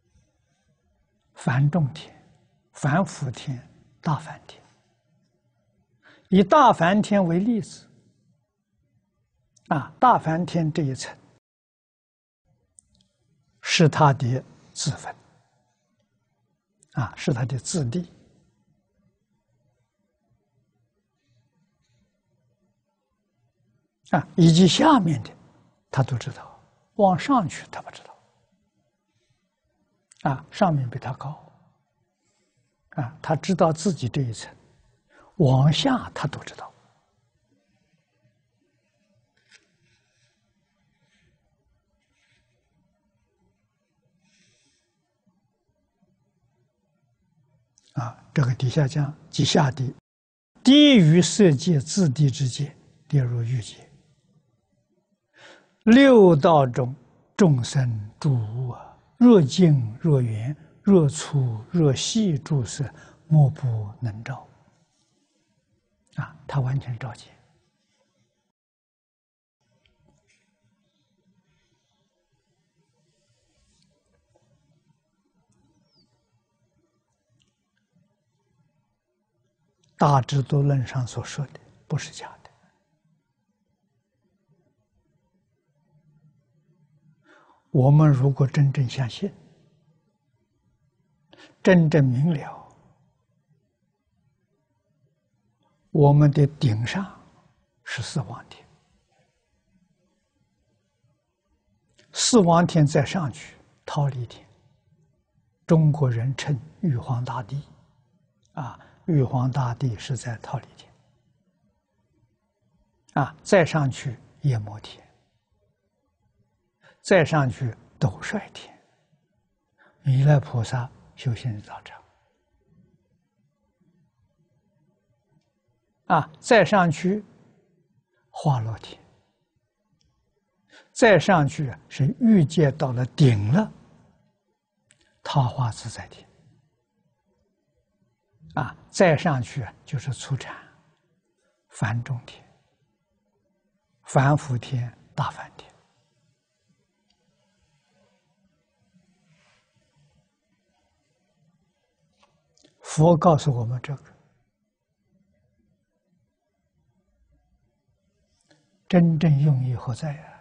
梵众天、梵辅天、大梵天。以大梵天为例子，啊，大梵天这一层是他的自分，啊，是他的自地。啊，以及下面的，他都知道；往上去，他不知道。啊，上面比他高，啊，他知道自己这一层，往下他都知道。啊，这个底下讲即下地，低于色界自地之界，列入欲界。六道中众生诸物啊，若近若远，若粗若细，诸色莫不能照。啊，他完全照见。大智度论上所说的不是假的。我们如果真正相信，真正明了，我们的顶上是四王天，四王天再上去，忉利天，中国人称玉皇大帝，啊，玉皇大帝是在忉利天，啊，再上去夜摩天，再上去斗率天， 弥勒菩萨修行的道场。啊，再上去化乐天，再上去是欲界到了顶了，桃花自在天。啊，再上去就是初禅、梵众天、凡夫天、大梵天。佛告诉我们这个真正用意何在呀？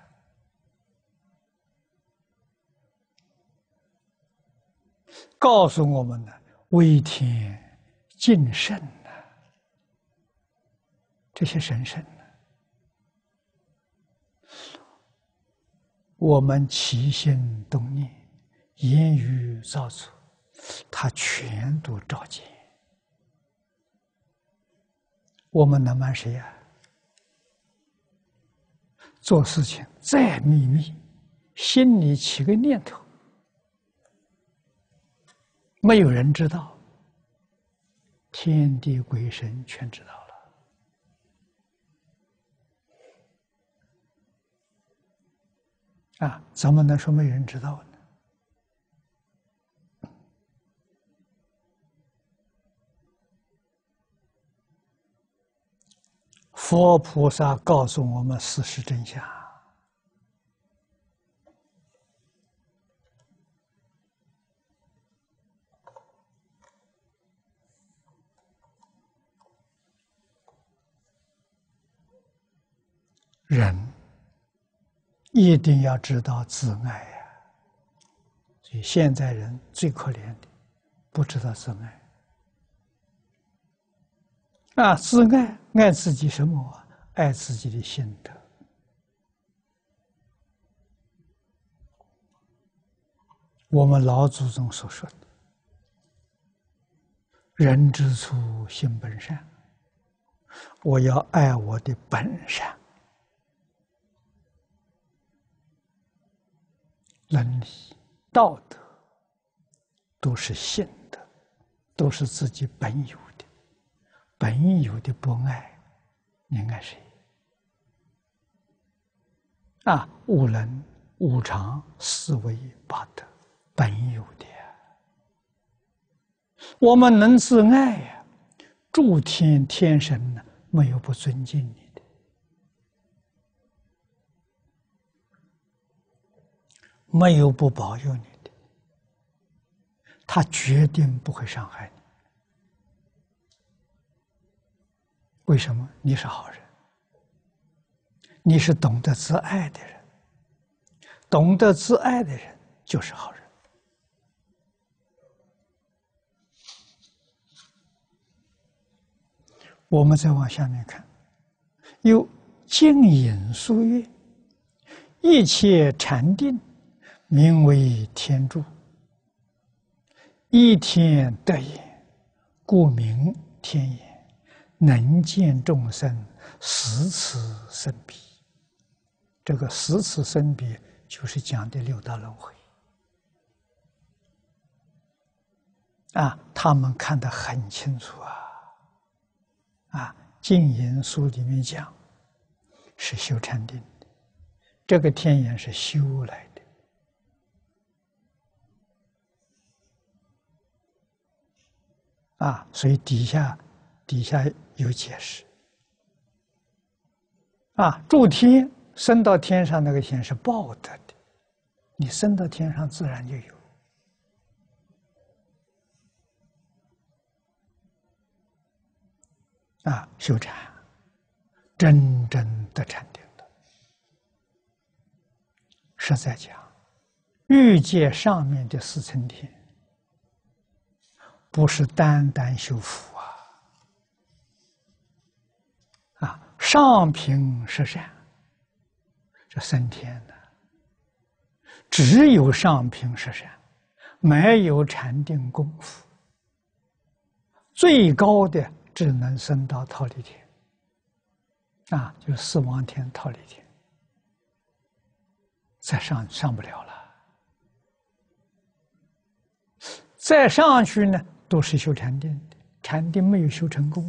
告诉我们呢，为天敬圣呢，这些神圣呢，我们起心动念、言语造作，他全都照见。我们能瞒谁呀？做事情再秘密，心里起个念头，没有人知道，天地鬼神全知道了。啊，怎么能说没人知道呢？佛菩萨告诉我们事实真相。人一定要知道自爱呀，所以现在人最可怜的，不知道自爱。啊，自爱爱自己什么啊？爱自己的心德。我们老祖宗所说的“人之初，性本善”，我要爱我的本善。伦理、道德都是性德，都是自己本有的。本有的不爱，你爱谁？啊，无能、无常、四维八德，本有的。我们能自爱呀，诸天天神呢，没有不尊敬你的，没有不保佑你的，他决定不会伤害你。为什么？你是好人，你是懂得自爱的人，懂得自爱的人就是好人。我们再往下面看，有静隐疏月，一切禅定，名为天助。一天得也，故名天也。能见众生，十次生彼。这个十次生彼就是讲的六道轮回啊，他们看得很清楚啊。啊，净言书里面讲是修禅定的，这个天眼是修来的啊，所以底下底下有解释啊，诸天升到天上那个天是报得的，你升到天上自然就有。啊，修禅真正得禅定的，实在讲，欲界上面的四层天，不是单单修福啊，啊，上品十善，这升天呢，只有上品十善，没有禅定功夫，最高的只能升到忉利天，啊，就是四王天、忉利天，再上上不了了。 再上去呢，都是修禅定的，禅定没有修成功。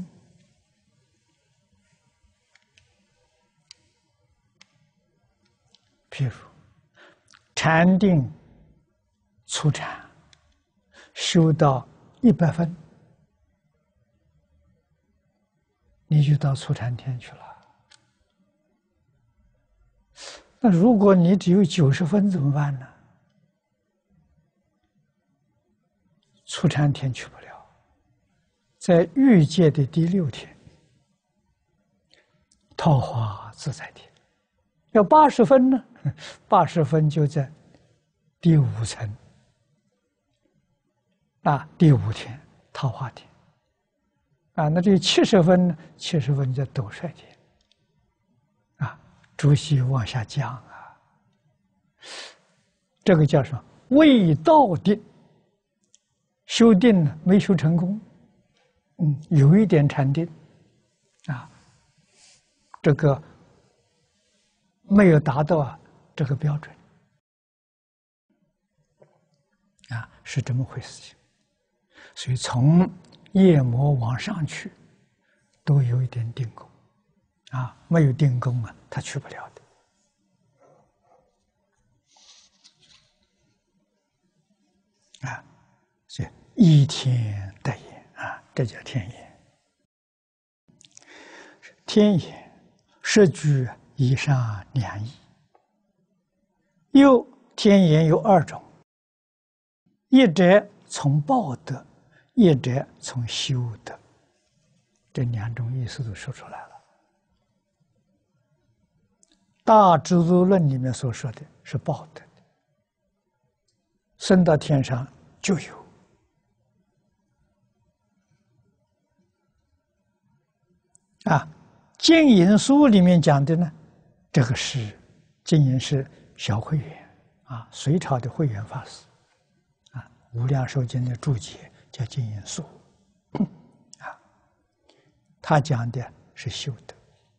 譬如禅定初禅，修到一百分，你就到初禅天去了。那如果你只有九十分怎么办呢？初禅天去不了，在欲界的第六天，桃花自在天。要八十分呢？八十分就在第五层啊，第五天桃花天啊。那这七十分呢？七十分在斗率天啊，逐息往下降啊。这个叫什么？未到定，修定呢没修成功，嗯，有一点禅定啊，这个没有达到这个标准啊，是这么回事情。所以从夜魔往上去，都有一点定功啊，没有定功啊，他去不了的。啊，所以一天得言啊，这叫天言。天言是具以上两义。又天言有二种，一者从报德，一者从修德，这两种意思都说出来了。大智度论里面所说的是报德的，升到天上就有。啊，净隐书里面讲的呢，这个是净隐是小慧远啊，隋朝的慧远法师啊，《无量寿经》的注解叫净隐书啊，他讲的是修德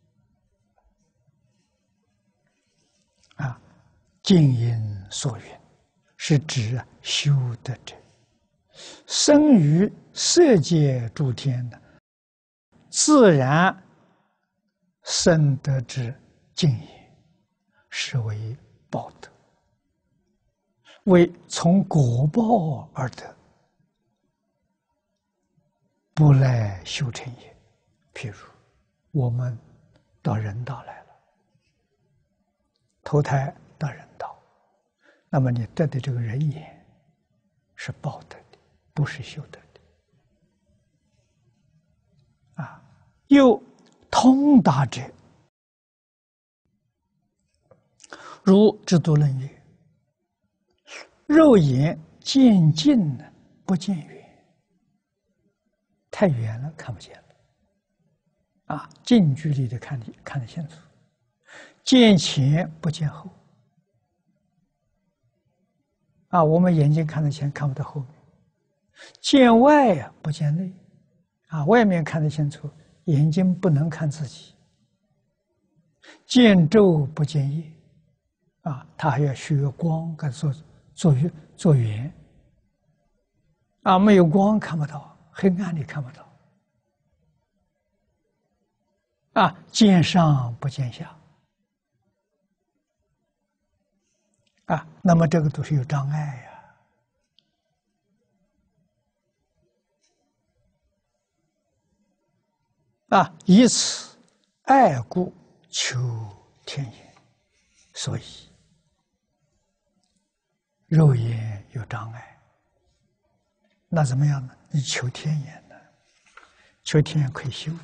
啊，净隐所云是指修德者，生于色界诸天的，自然生得之净也，是为报德，为从果报而得，不赖修成也。譬如我们到人道来了，投胎到人道，那么你得的这个人眼是报德的，不是修德的啊。又通达者，如智度论曰：肉眼见近呢，不见远，太远了看不见了啊，近距离的看看得清楚，见前不见后啊，我们眼睛看得前，看不到后面，见外呀、啊、不见内啊，外面看得清楚，眼睛不能看自己，见昼不见夜啊，他还要学光跟做做做圆啊，没有光看不到，黑暗里看不到啊，见上不见下啊，那么这个都是有障碍呀、啊，啊，以此爱故求天眼，所以肉眼有障碍，那怎么样呢？你求天眼呢？求天眼可以修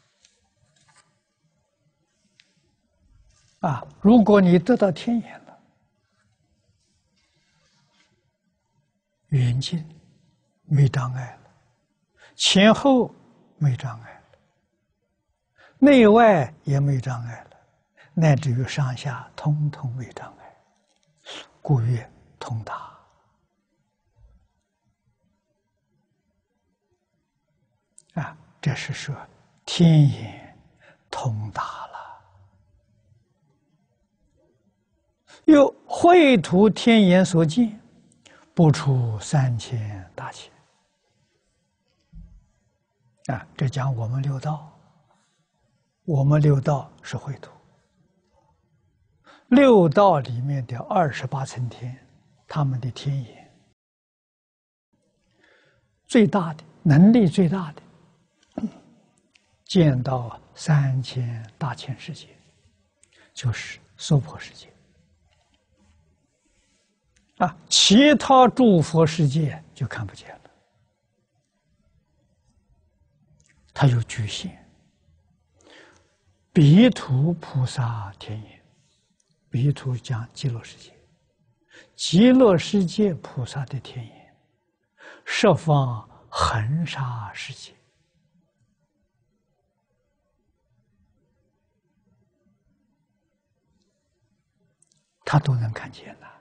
啊！如果你得到天眼了，远近没障碍了，前后没障碍了，内外也没障碍了，乃至于上下通通没障碍，故曰通达啊！这是说天眼通达了。又绘图天眼所见， 不出三千大千。啊，这讲我们六道，我们六道是秽土。六道里面的二十八层天，他们的天眼最大的能力最大的，见到三千大千世界，就是娑婆世界。啊，其他诸佛世界就看不见了，它有局限。彼土菩萨天眼，彼土讲极乐世界，极乐世界菩萨的天眼，十方恒沙世界，他都能看见了。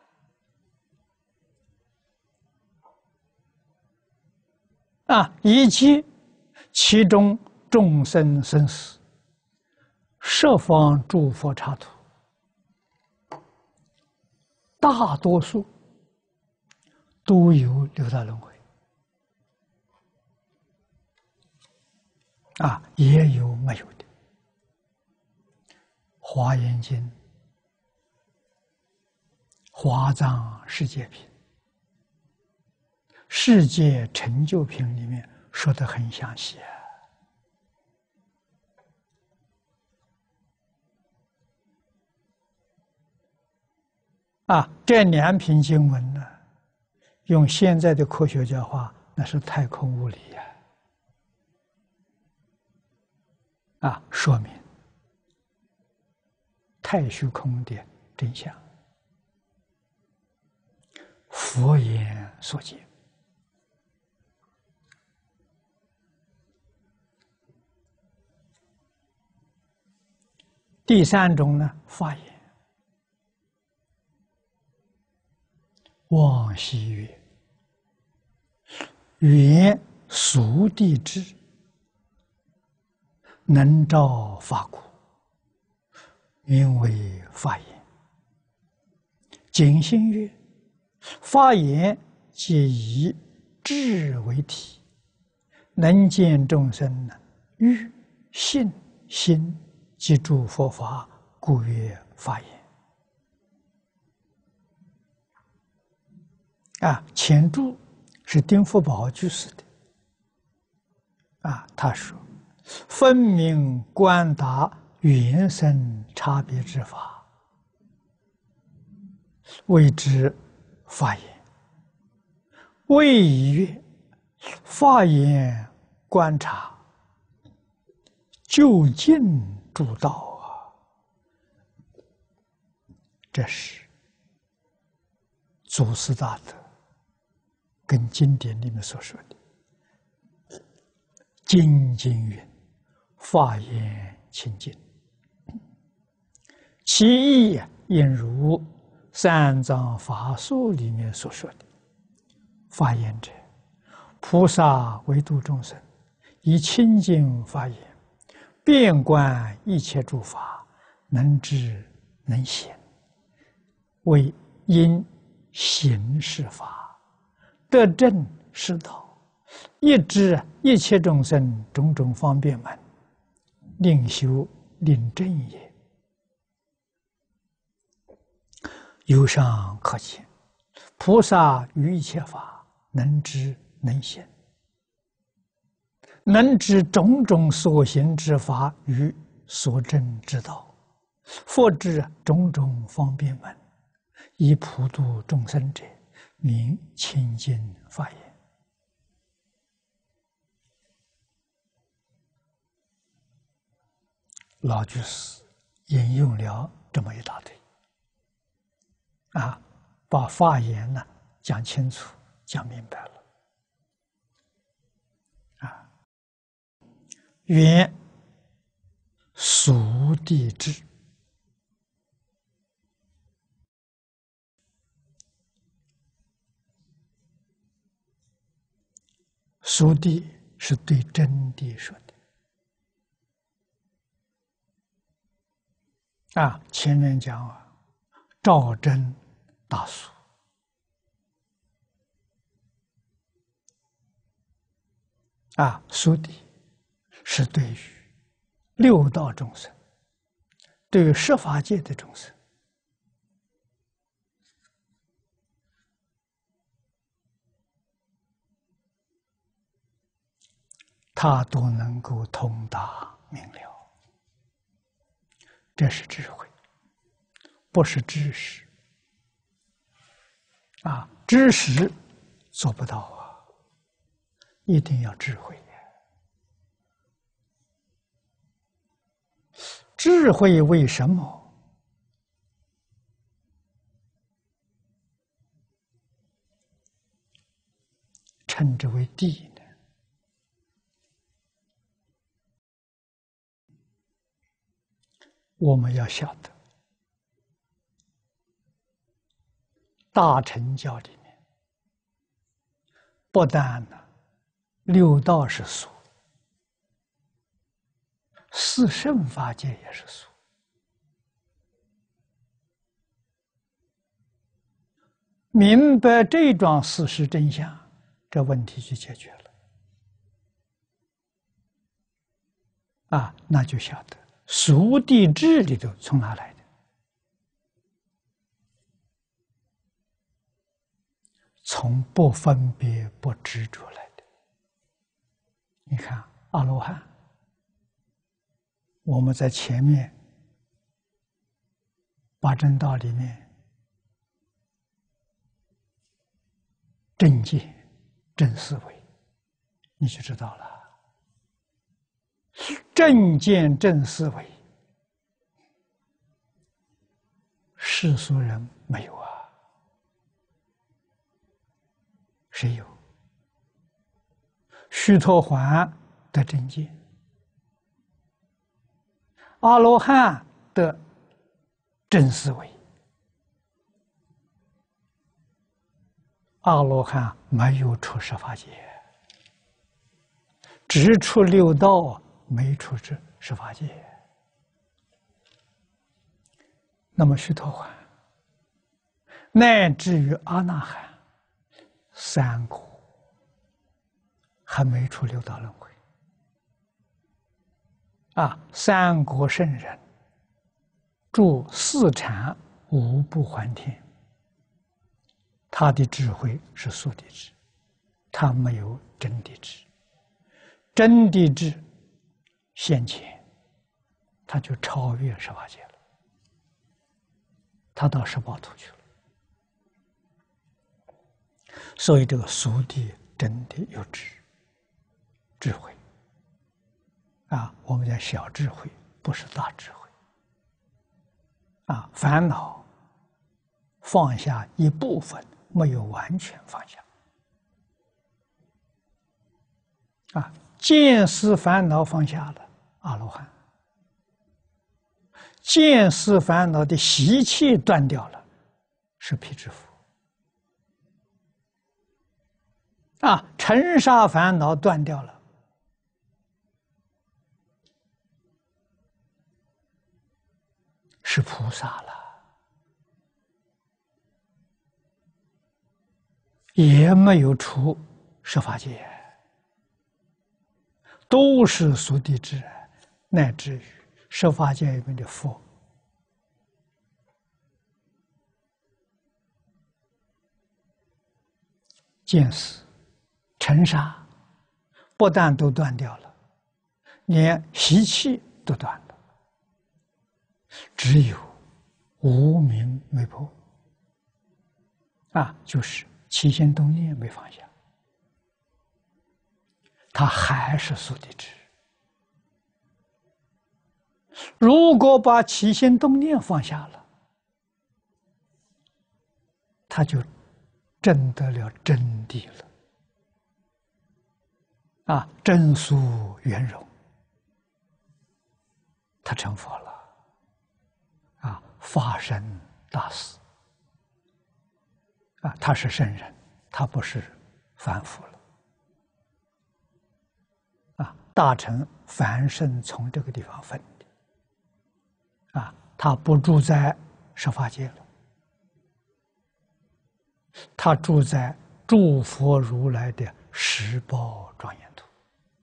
啊，以及其中众生生死，十方诸佛刹土，大多数都有六道轮回，啊，也有没有的。《华严经》《华藏世界品》世界成就品里面说得很详细啊！啊，这两品经文呢，用现在的科学家话，那是太空物理呀！啊，说明太虚空的真相，佛言所见。第三种呢，法言。望西曰：缘俗地智，能照法故，名为法言。景心曰：法言皆以智为体，能见众生欲信心即诸佛法，故曰法言。啊，前注是丁福宝居士的。啊，他说：分明观达原生差别之法，谓之法言。谓以曰：法言观察，究竟诸道啊！这是祖师大德跟经典里面所说的。经经云：法言清净，其意应如三藏法术里面所说的。法言者，菩萨为度众生，以清净法言，遍观一切诸法，能知能显，为因行是法，得正是道，一知一切众生种种方便门，令修令正也。由上可见，菩萨于一切法能知能显，能知种种所行之法与所证之道，复知种种方便门，以普度众生者，名清净法言。老居士引用了这么一大堆，啊，把法言呢讲清楚、讲明白了。啊，缘俗地智，俗地是对真谛说的。啊，前面讲啊，照真大俗， 啊，苏谛是对于六道众生，对于十法界的众生，他都能够通达明了，这是智慧，不是知识。啊，知识做不到啊，一定要智慧。智慧为什么称之为谛呢？我们要晓得，大乘教里面，不但呢六道是俗，四圣法界也是俗。明白这桩事实真相，这问题就解决了。啊，那就晓得俗谛智里头从哪来的？从不分别、不执着来的。你看阿罗汉，我们在前面八正道里面，正见、正思维，你就知道了。正见、正思维，世俗人没有啊，谁有？须陀洹的正见，阿罗汉的正思维。阿罗汉没有出十法界，只出六道，没出这十法界。那么须陀洹，乃至于阿那含，三果还没出六道轮回。啊，三果圣人住四禅无不还天。他的智慧是素地智，他没有真谛智。真谛智现前，他就超越十法界了，他到十报土去了。所以这个俗谛真谛有智，智慧啊，我们讲小智慧，不是大智慧啊。烦恼放下一部分，没有完全放下啊。见思烦恼放下了，阿罗汉；见思烦恼的习气断掉了，是辟支佛啊。尘沙烦恼断掉了，是菩萨了，也没有出十法界，都是俗谛智，乃至于十法界里面的佛，见思、尘沙，不但都断掉了，连习气都断了，只有无明没破啊，就是起心动念没放下，他还是俗谛智。如果把起心动念放下了，他就证得了真谛了啊，真俗圆融，他成佛了啊，法身大士啊，他是圣人，他不是凡夫了啊。大乘凡圣从这个地方分的啊，他不住在十法界了，他住在诸佛如来的十报庄严土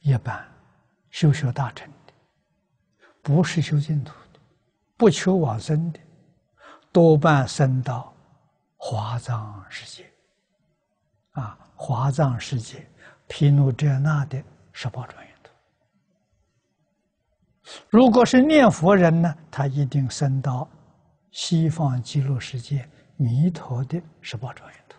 一般修学大乘的，不是修净土的，不求往生的，多半生到华藏世界。啊，华藏世界毗卢遮那的十八庄严土。如果是念佛人呢，他一定生到西方极乐世界弥陀的十八庄严土。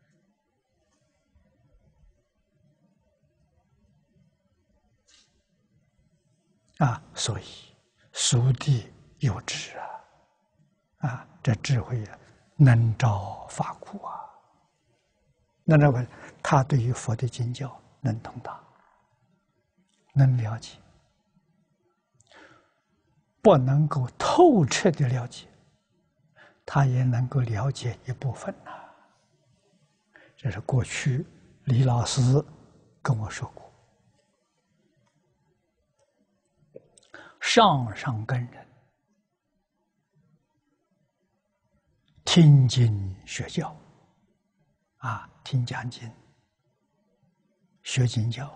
啊，所以熟地有智啊，啊，这智慧啊，能照法苦啊。那这个他对于佛的经教能通达，能了解，不能够透彻的了解，他也能够了解一部分呐、啊。这是过去李老师跟我说过，上上根人听经学教啊，听讲经，学经教，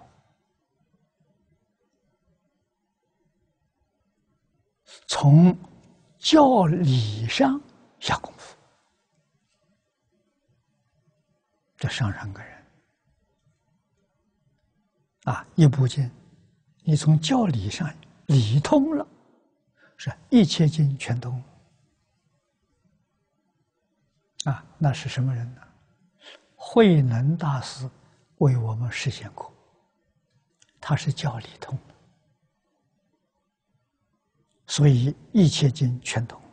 从教理上下功夫，这上上根人啊，一部经，你从教理上理通了，是一切经全通啊，那是什么人呢？慧能大师为我们实现过，他是教理通的，所以一切经全通。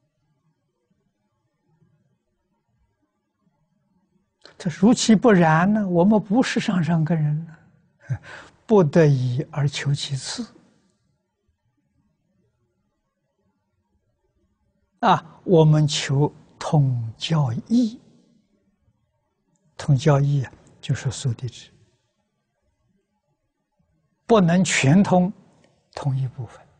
他如其不然呢？我们不是上上根人呢，不得已而求其次啊！我们求通教义。通教义啊，就是速地智，不能全通，通一部分。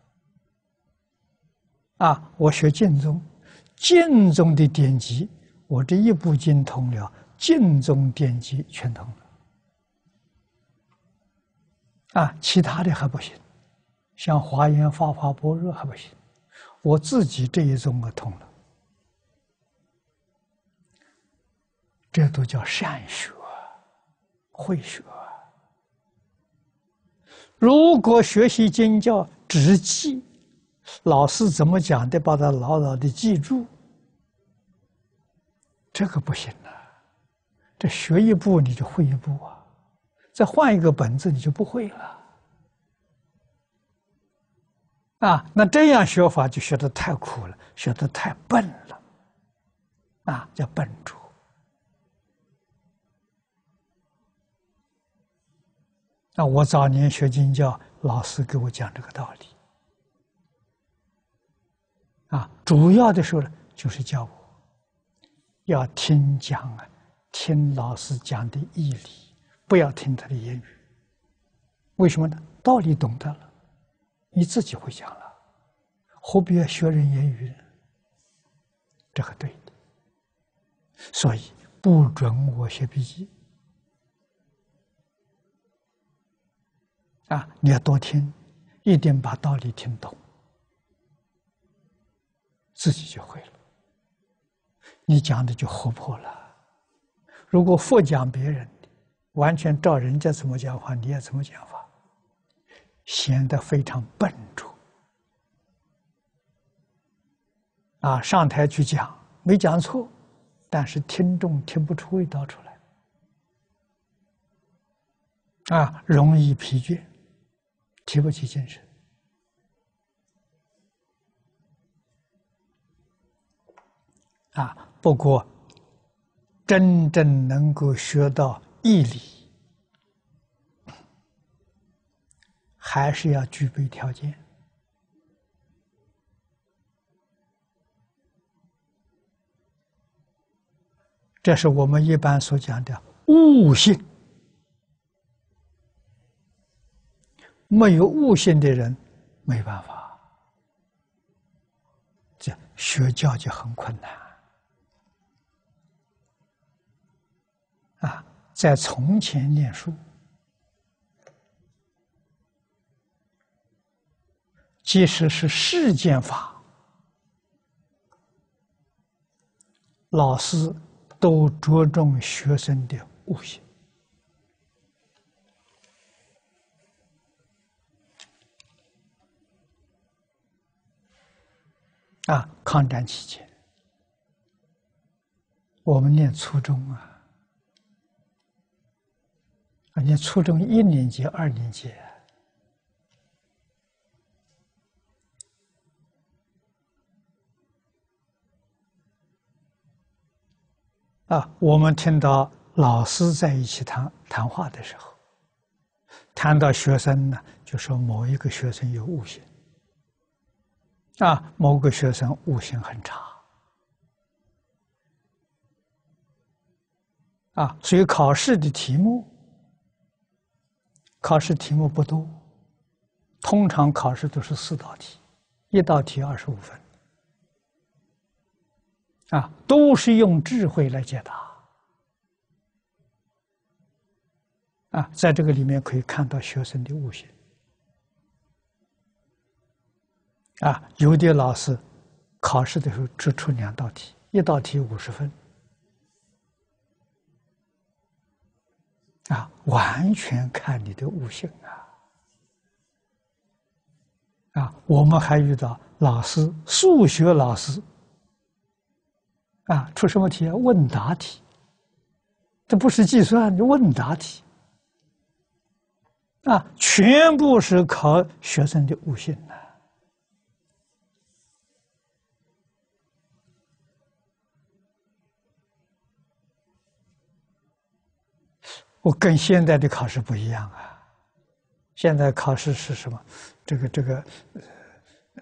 啊，我学净宗，净宗的典籍，我这一部经通了，净宗典籍全通了。啊，其他的还不行，像华严、法华、般若还不行，我自己这一宗我通了。这都叫善学、慧学。如果学习经教只记老师怎么讲的，把它牢牢的记住，这个不行啊！这学一步你就会一步啊，再换一个本子你就不会了啊！那这样学法就学得太苦了，学得太笨了啊，叫笨拙。那我早年学经教，老师给我讲这个道理，啊，主要的时候呢，就是教我要听讲啊，听老师讲的义理，不要听他的言语。为什么呢？道理懂得了，你自己会讲了，何必要学人言语呢？这个对的，所以不准我写笔记。啊，你要多听，一定把道理听懂，自己就会了。你讲的就活泼了。如果佛讲别人的，完全照人家怎么讲话，你也怎么讲法，显得非常笨拙。啊，上台去讲没讲错，但是听众听不出味道出来，啊，容易疲倦。提不起精神啊！不过，真正能够学到义理，还是要具备条件。这是我们一般所讲的悟性。没有悟性的人，没办法，这学教就很困难啊！在从前念书， 即使是世间法，老师都着重学生的悟性。啊，抗战期间，我们念初中啊，啊，念初中一年级、二年级。啊，我们听到老师在一起谈谈话的时候，谈到学生呢，就说某一个学生有悟性，啊，某个学生悟性很差，啊，所以考试的题目，考试题目不多，通常考试都是四道题，一道题二十五分。啊，都是用智慧来解答。啊，在这个里面可以看到学生的悟性。啊，有的老师考试的时候只出两道题，一道题五十分。啊，完全看你的悟性啊！啊，我们还遇到老师，数学老师。啊，出什么题啊？问答题，这不是计算，就问答题。啊，全部是考学生的悟性的。我跟现在的考试不一样啊！现在考试是什么？这个这个，呃，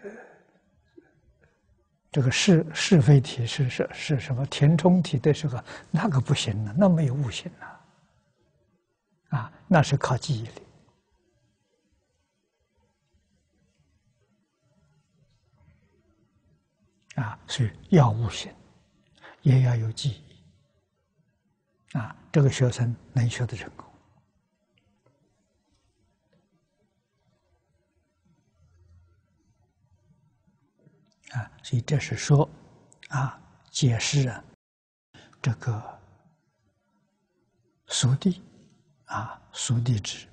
这个是是非题是是是什么？填充题的时候，那个不行了，那没有悟性了。啊，那是靠记忆力。啊，所以要悟性，也要有记忆。啊，这个学生能学得成功。啊，所以这是说，啊，解释啊，这个熟地，啊，熟地制。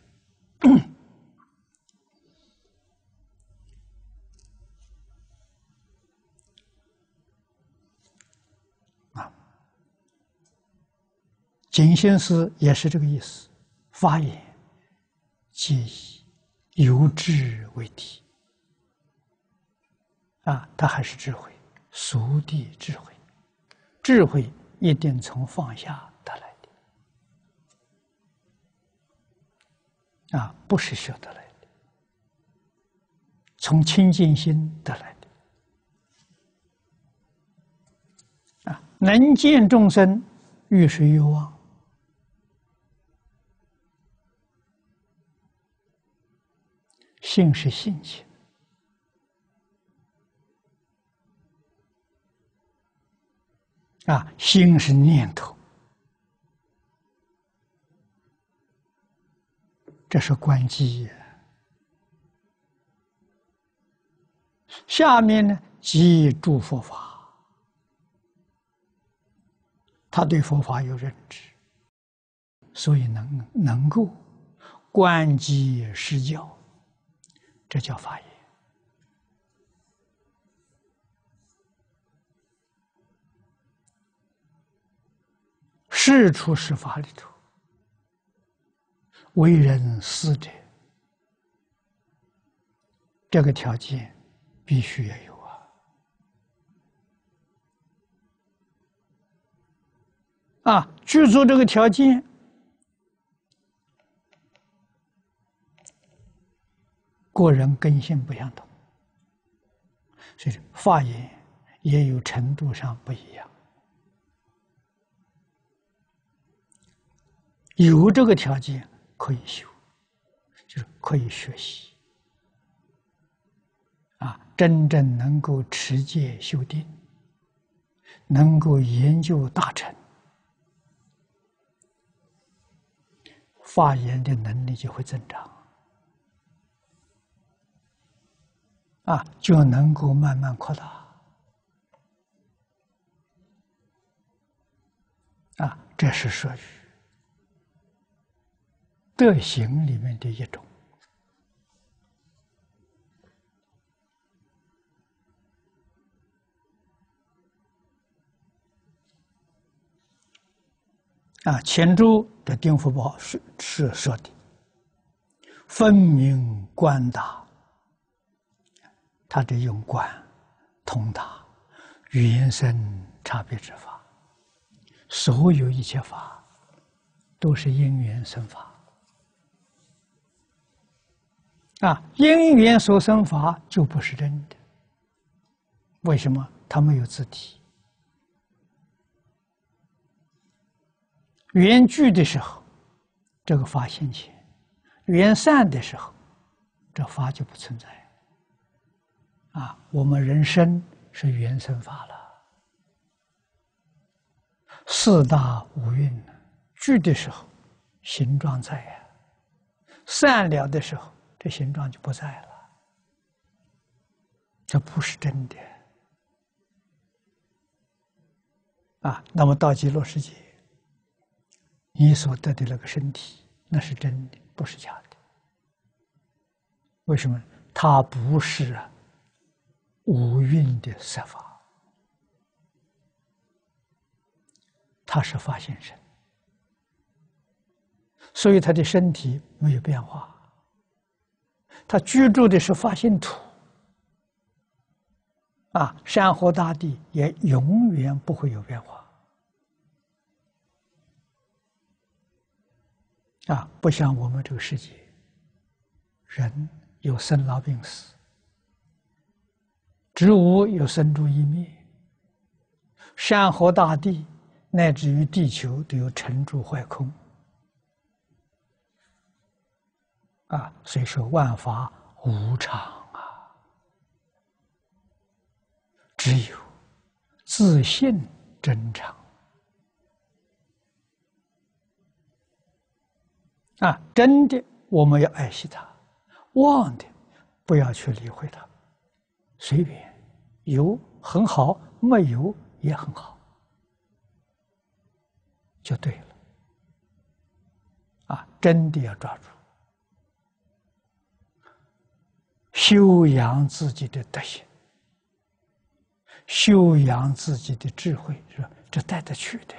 景行思也是这个意思，发言皆以有智为体。啊，它还是智慧，熟地智慧，智慧一定从放下得来的，啊，不是学得来的，从清净心得来的。啊，能见众生，遇是欲望。性是性情，啊，心是念头，这是观机。下面呢，即诸佛法，他对佛法有认知，所以能能够观机施教。这叫法言。世出世法里头，为人师者，这个条件必须要有啊！啊，具足这个条件，个人根性不相同，所以法言也有程度上不一样。有这个条件可以修，就是可以学习。啊，真正能够持戒修定，能够研究大乘，发言的能力就会增长。 啊，就能够慢慢扩大。啊，这是属于德行里面的一种。啊，前周的丁福宝是是说的，分明观大，他的用观通达原生差别之法，所有一切法都是因缘生法。啊，因缘所生法就不是真的。为什么？它没有自体。缘聚的时候，这个法现前；缘散的时候，这法就不存在。啊，我们人生是缘生法了，四大五蕴呢，聚的时候形状在呀，散了的时候这形状就不在了，这不是真的。啊，那么到极乐世界，你所得的那个身体，那是真的，不是假的。为什么？它不是啊五蕴的色法，它是法现身，所以他的身体没有变化。他居住的是法性土，啊，山河大地也永远不会有变化。啊，不像我们这个世界，人有生老病死，植物有生住异灭，山河大地乃至于地球都有成住坏空。啊，所以说万法无常啊，只有自性真常。啊，真的我们要爱惜它，忘的不要去理会它，随便有很好，没有也很好，就对了。啊，真的要抓住，修养自己的德行，修养自己的智慧，是吧？这带得去的。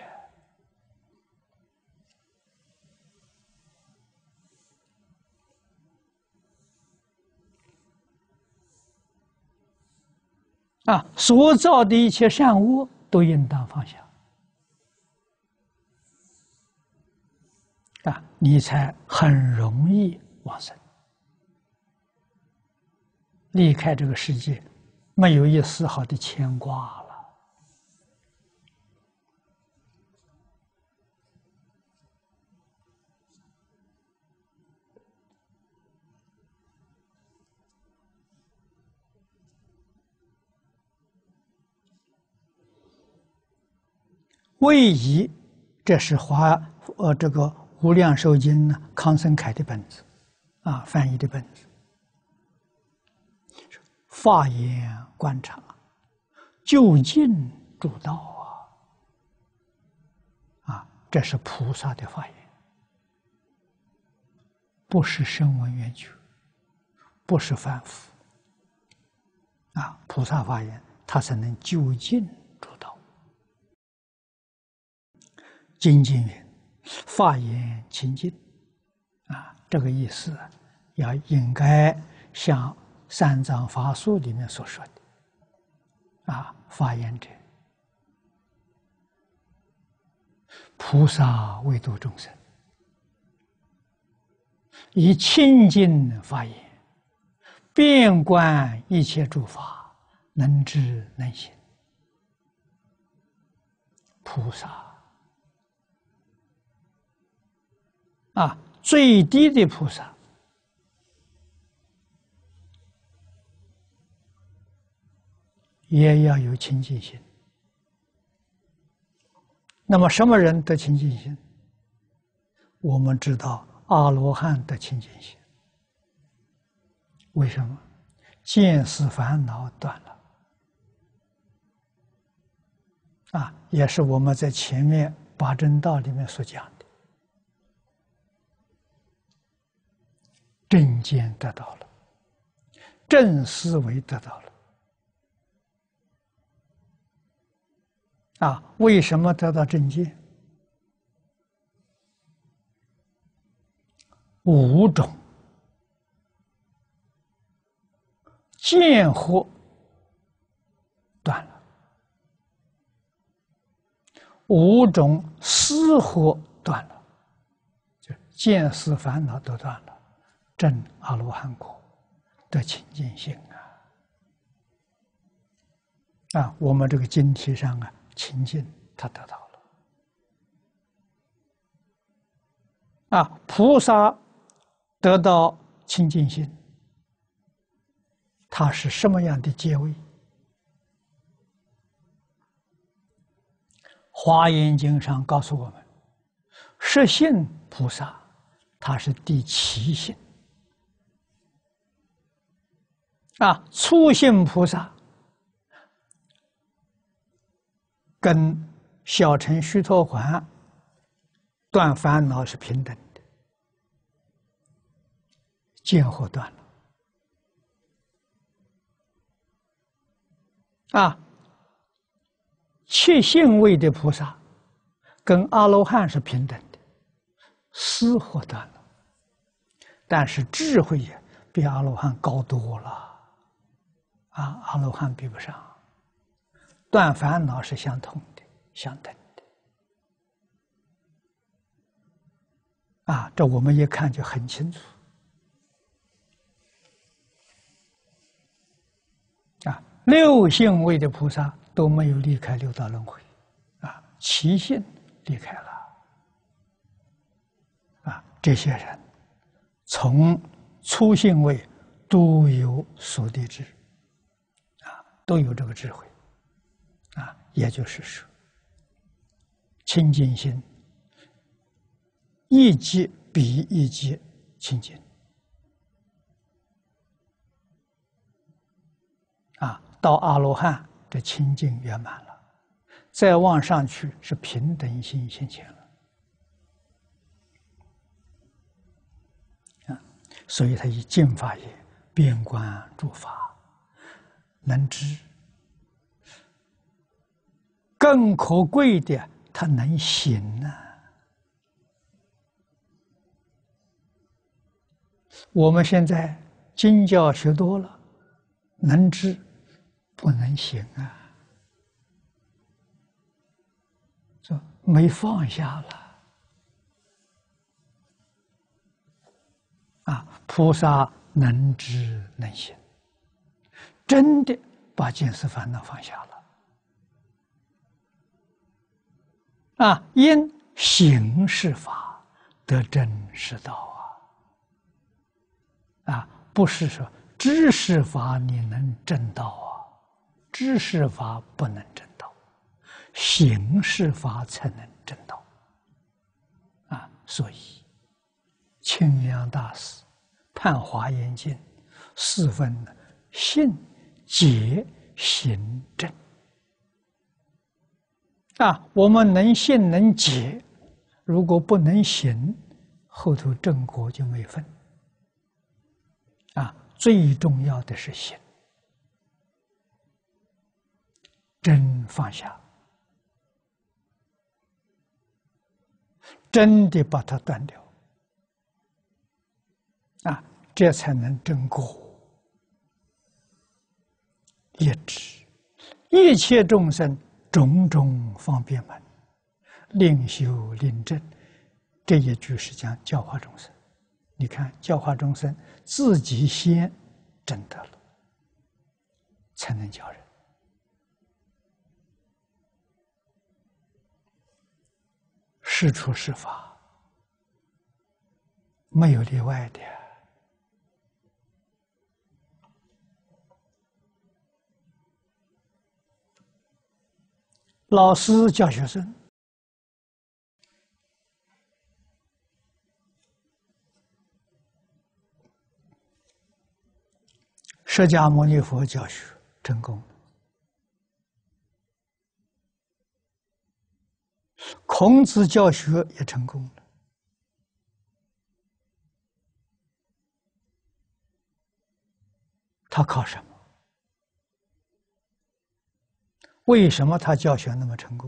啊，所造的一切善恶都应当放下，啊，你才很容易往生，离开这个世界，没有一丝毫的牵挂了。位移，这是华呃这个《无量寿经》呢，康生凯的本子，啊，翻译的本子。法眼观察，究竟诸道啊，啊，这是菩萨的法眼，不是声闻缘觉，不是凡夫。啊，菩萨法眼，它才能究竟诸道。精进云：“法眼清净。”啊，这个意思要应该像三藏法术里面所说的，啊，法眼者，菩萨为度众生，以清净法眼，遍观一切诸法，能知能行。菩萨啊，最低的菩萨也要有清净心。那么什么人得清净心？我们知道阿罗汉得清净心。为什么？ 见思烦恼断了。啊，也是我们在前面八正道里面所讲的，正见得到了，正思维得到了。啊，为什么得到正见？五种见惑断了，五种思惑断了，就见思烦恼都断了，证阿罗汉果，得清净心啊！啊，我们这个经题上啊，清净他得到了。啊，菩萨得到清净心，它是什么样的阶位？华严经上告诉我们，实性菩萨他是第七性。啊，初性菩萨跟小乘须陀洹断烦恼是平等的，见惑断了。啊，七性位的菩萨跟阿罗汉是平等的，思惑断了，但是智慧也比阿罗汉高多了。啊，阿罗汉比不上。断烦恼是相同的，相等的。啊，这我们一看就很清楚。啊，六性位的菩萨都没有离开六道轮回，啊，七性离开了。啊，这些人从初性位都有所地智，啊，都有这个智慧。啊，也就是说，清净心一级比一级清净。啊，到阿罗汉这清净圆满了，再往上去是平等心现前了。啊，所以他以净法也，遍观诸法，能知。更可贵的，他能行啊！我们现在经教学多了，能知不能行啊，说没放下了啊！菩萨能知能行，真的把见思烦恼放下了。啊，因行是法得真实道啊！啊，不是说知识法你能证道啊，知识法不能证道，行是法才能证道。啊，所以清凉大师判华严经四分信、解、行、证。啊，我们能信能解，如果不能行，后头正果就没分。啊，最重要的是行，真放下，真的把它断掉。啊，这才能正果。一指一切众生种种方便门，令修令证。这一句是讲教化众生。你看，教化众生自己先证得了，才能教人。是出是法，没有例外的。老师教学生， 释迦牟尼佛教学成功了，孔子教学也成功了。他靠什么？为什么他教学那么成功？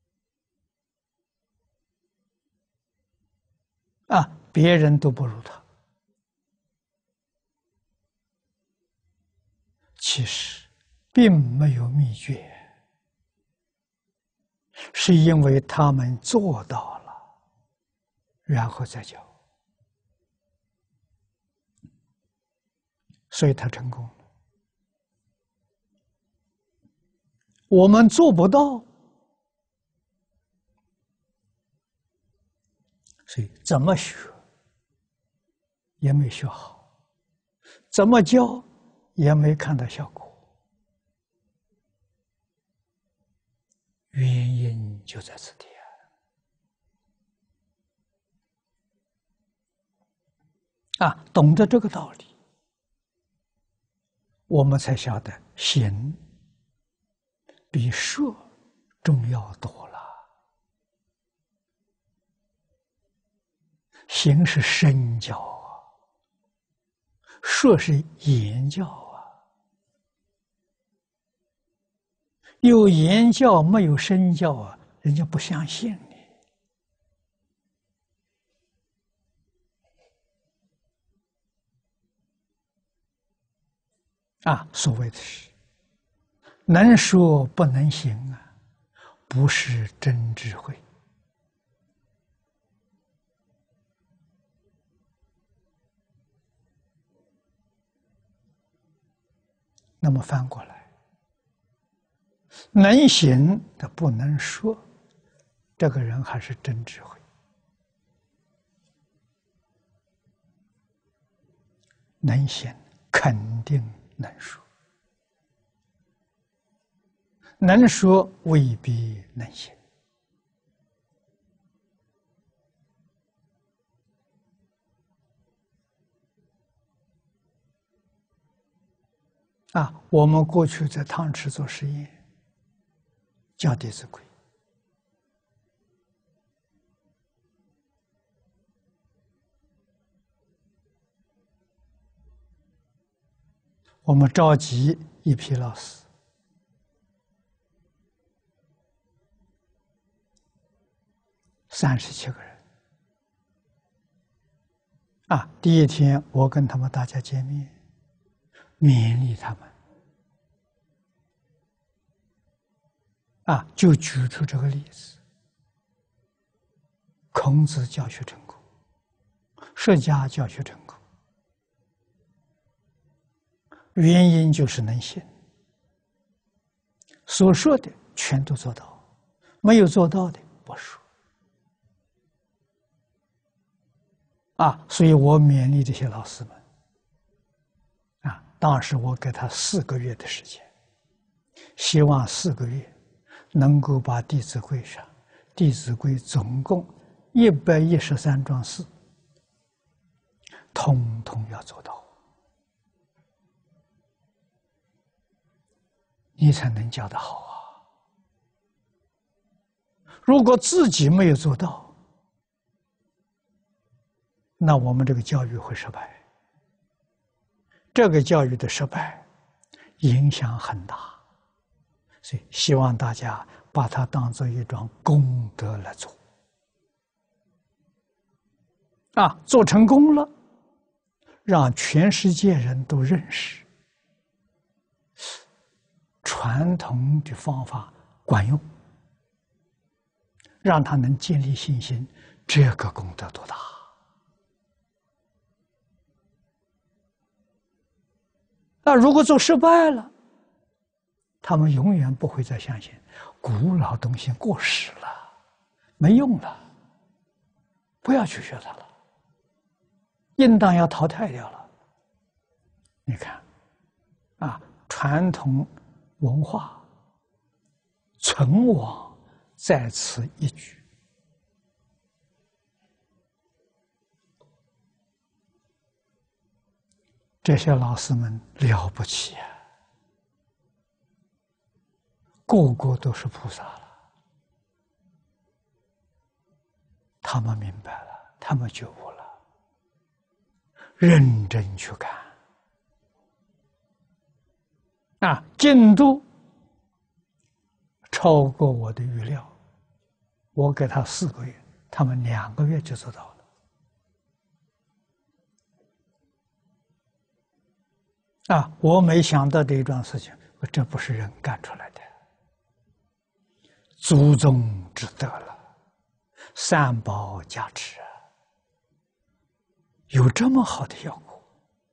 啊，别人都不如他。其实并没有秘诀，是因为他们做到了，然后再教，所以他成功了。我们做不到，所以怎么学也没学好，怎么教也没看到效果，原因就在此地啊！啊，懂得这个道理，我们才晓得行比说重要多了。行是身教啊，说是言教啊。有言教没有身教啊，人家不相信你啊。所谓的是能说不能行啊，不是真智慧。那么翻过来，能行的不能说，这个人还是真智慧。能行肯定能说，能说未必能行。啊，我们过去在汤池做实验，教《弟子规》，我们召集一批老师，三十七个人。啊，第一天我跟他们大家见面，勉励他们。啊，就举出这个例子：孔子教学成功，释迦教学成功，原因就是能行，所说的全都做到，没有做到的不说。啊，所以我勉励这些老师们。啊，当时我给他四个月的时间，希望四个月能够把《弟子规》上，《弟子规》总共一百一十三桩事，通通要做到，你才能教得好啊！如果自己没有做到，那我们这个教育会失败。这个教育的失败影响很大，所以希望大家把它当作一桩功德来做。啊，做成功了，让全世界人都认识传统的方法管用，让他能建立信心，这个功德多大！那如果做失败了，他们永远不会再相信古老东西过时了，没用了，不要去学它了，应当要淘汰掉了。你看，啊，传统文化存亡在此一举。 这些老师们了不起啊，个个都是菩萨了。他们明白了，他们觉悟了，认真去干啊，进度超过我的预料。我给他四个月，他们两个月就做到了。啊，我没想到这一桩事情，这不是人干出来的，祖宗之德了，三宝加持啊，有这么好的效果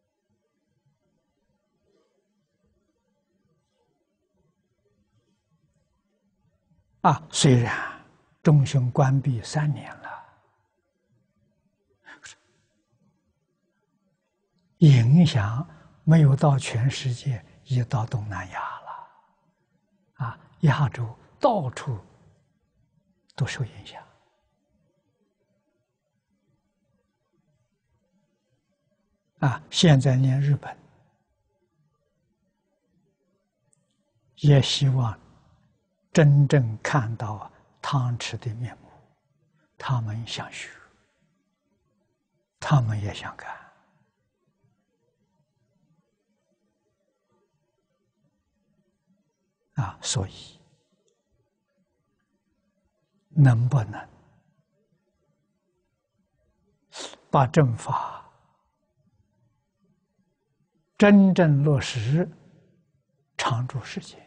啊！虽然中心关闭三年了，影响没有到全世界，已到东南亚了，啊，亚洲到处都受影响。啊，现在连日本也希望真正看到汤池的面目，他们想学，他们也想干。啊，所以能不能把正法真正落实，常住世间？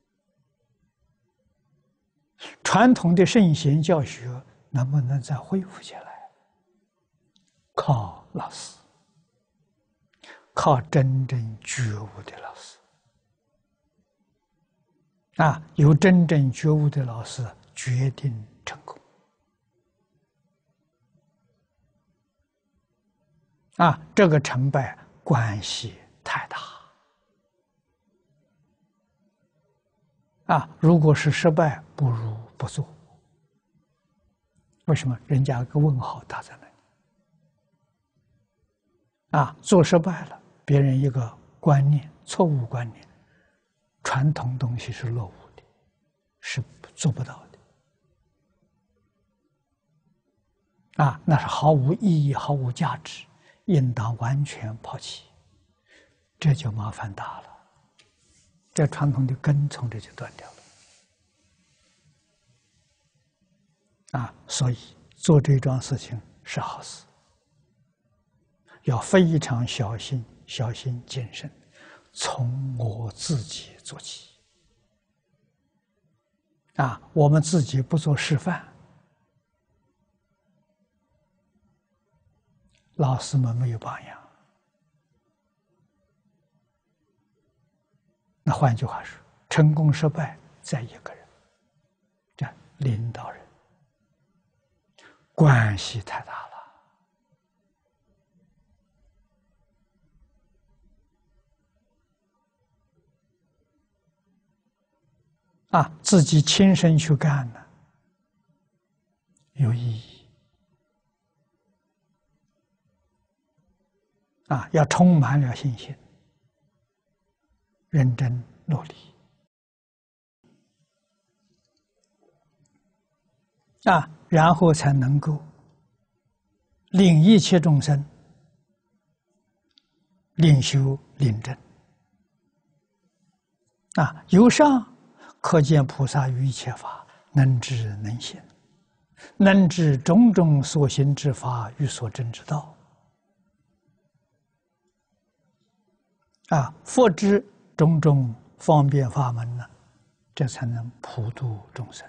传统的圣贤教学能不能再恢复起来？靠老师，靠真正觉悟的老师。啊，有真正觉悟的老师，决定成功。啊，这个成败关系太大。啊，如果是失败，不如不做。为什么？人家有个问号打在那里。啊，做失败了，别人一个观念，错误观念，传统东西是落伍的，是做不到的。啊，那是毫无意义、毫无价值，应当完全抛弃。这就麻烦大了，这传统的根从这就断掉了。啊，所以做这桩事情是好事，要非常小心、小心谨慎，从我自己做起。啊，我们自己不做示范，老师们没有榜样。那换句话说，成功失败在一个人，这领导人关系太大了。啊，自己亲身去干呢，有意义。啊，要充满了信心，认真努力。啊，然后才能够令一切众生令修令正。啊，由上可见菩萨于一切法能知能行，能知种种所行之法与所证之道。啊，佛知种种方便法门呢，这才能普度众生。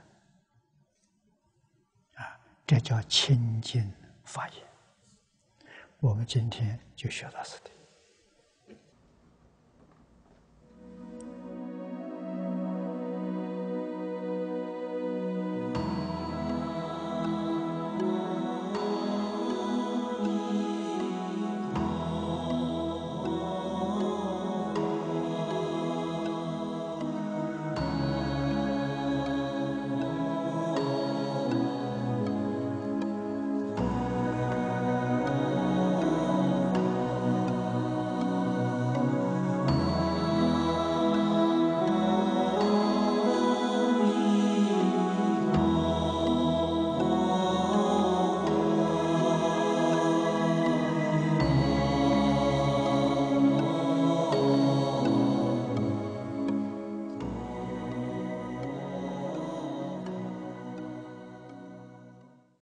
啊，这叫清净法眼。我们今天就学到此地。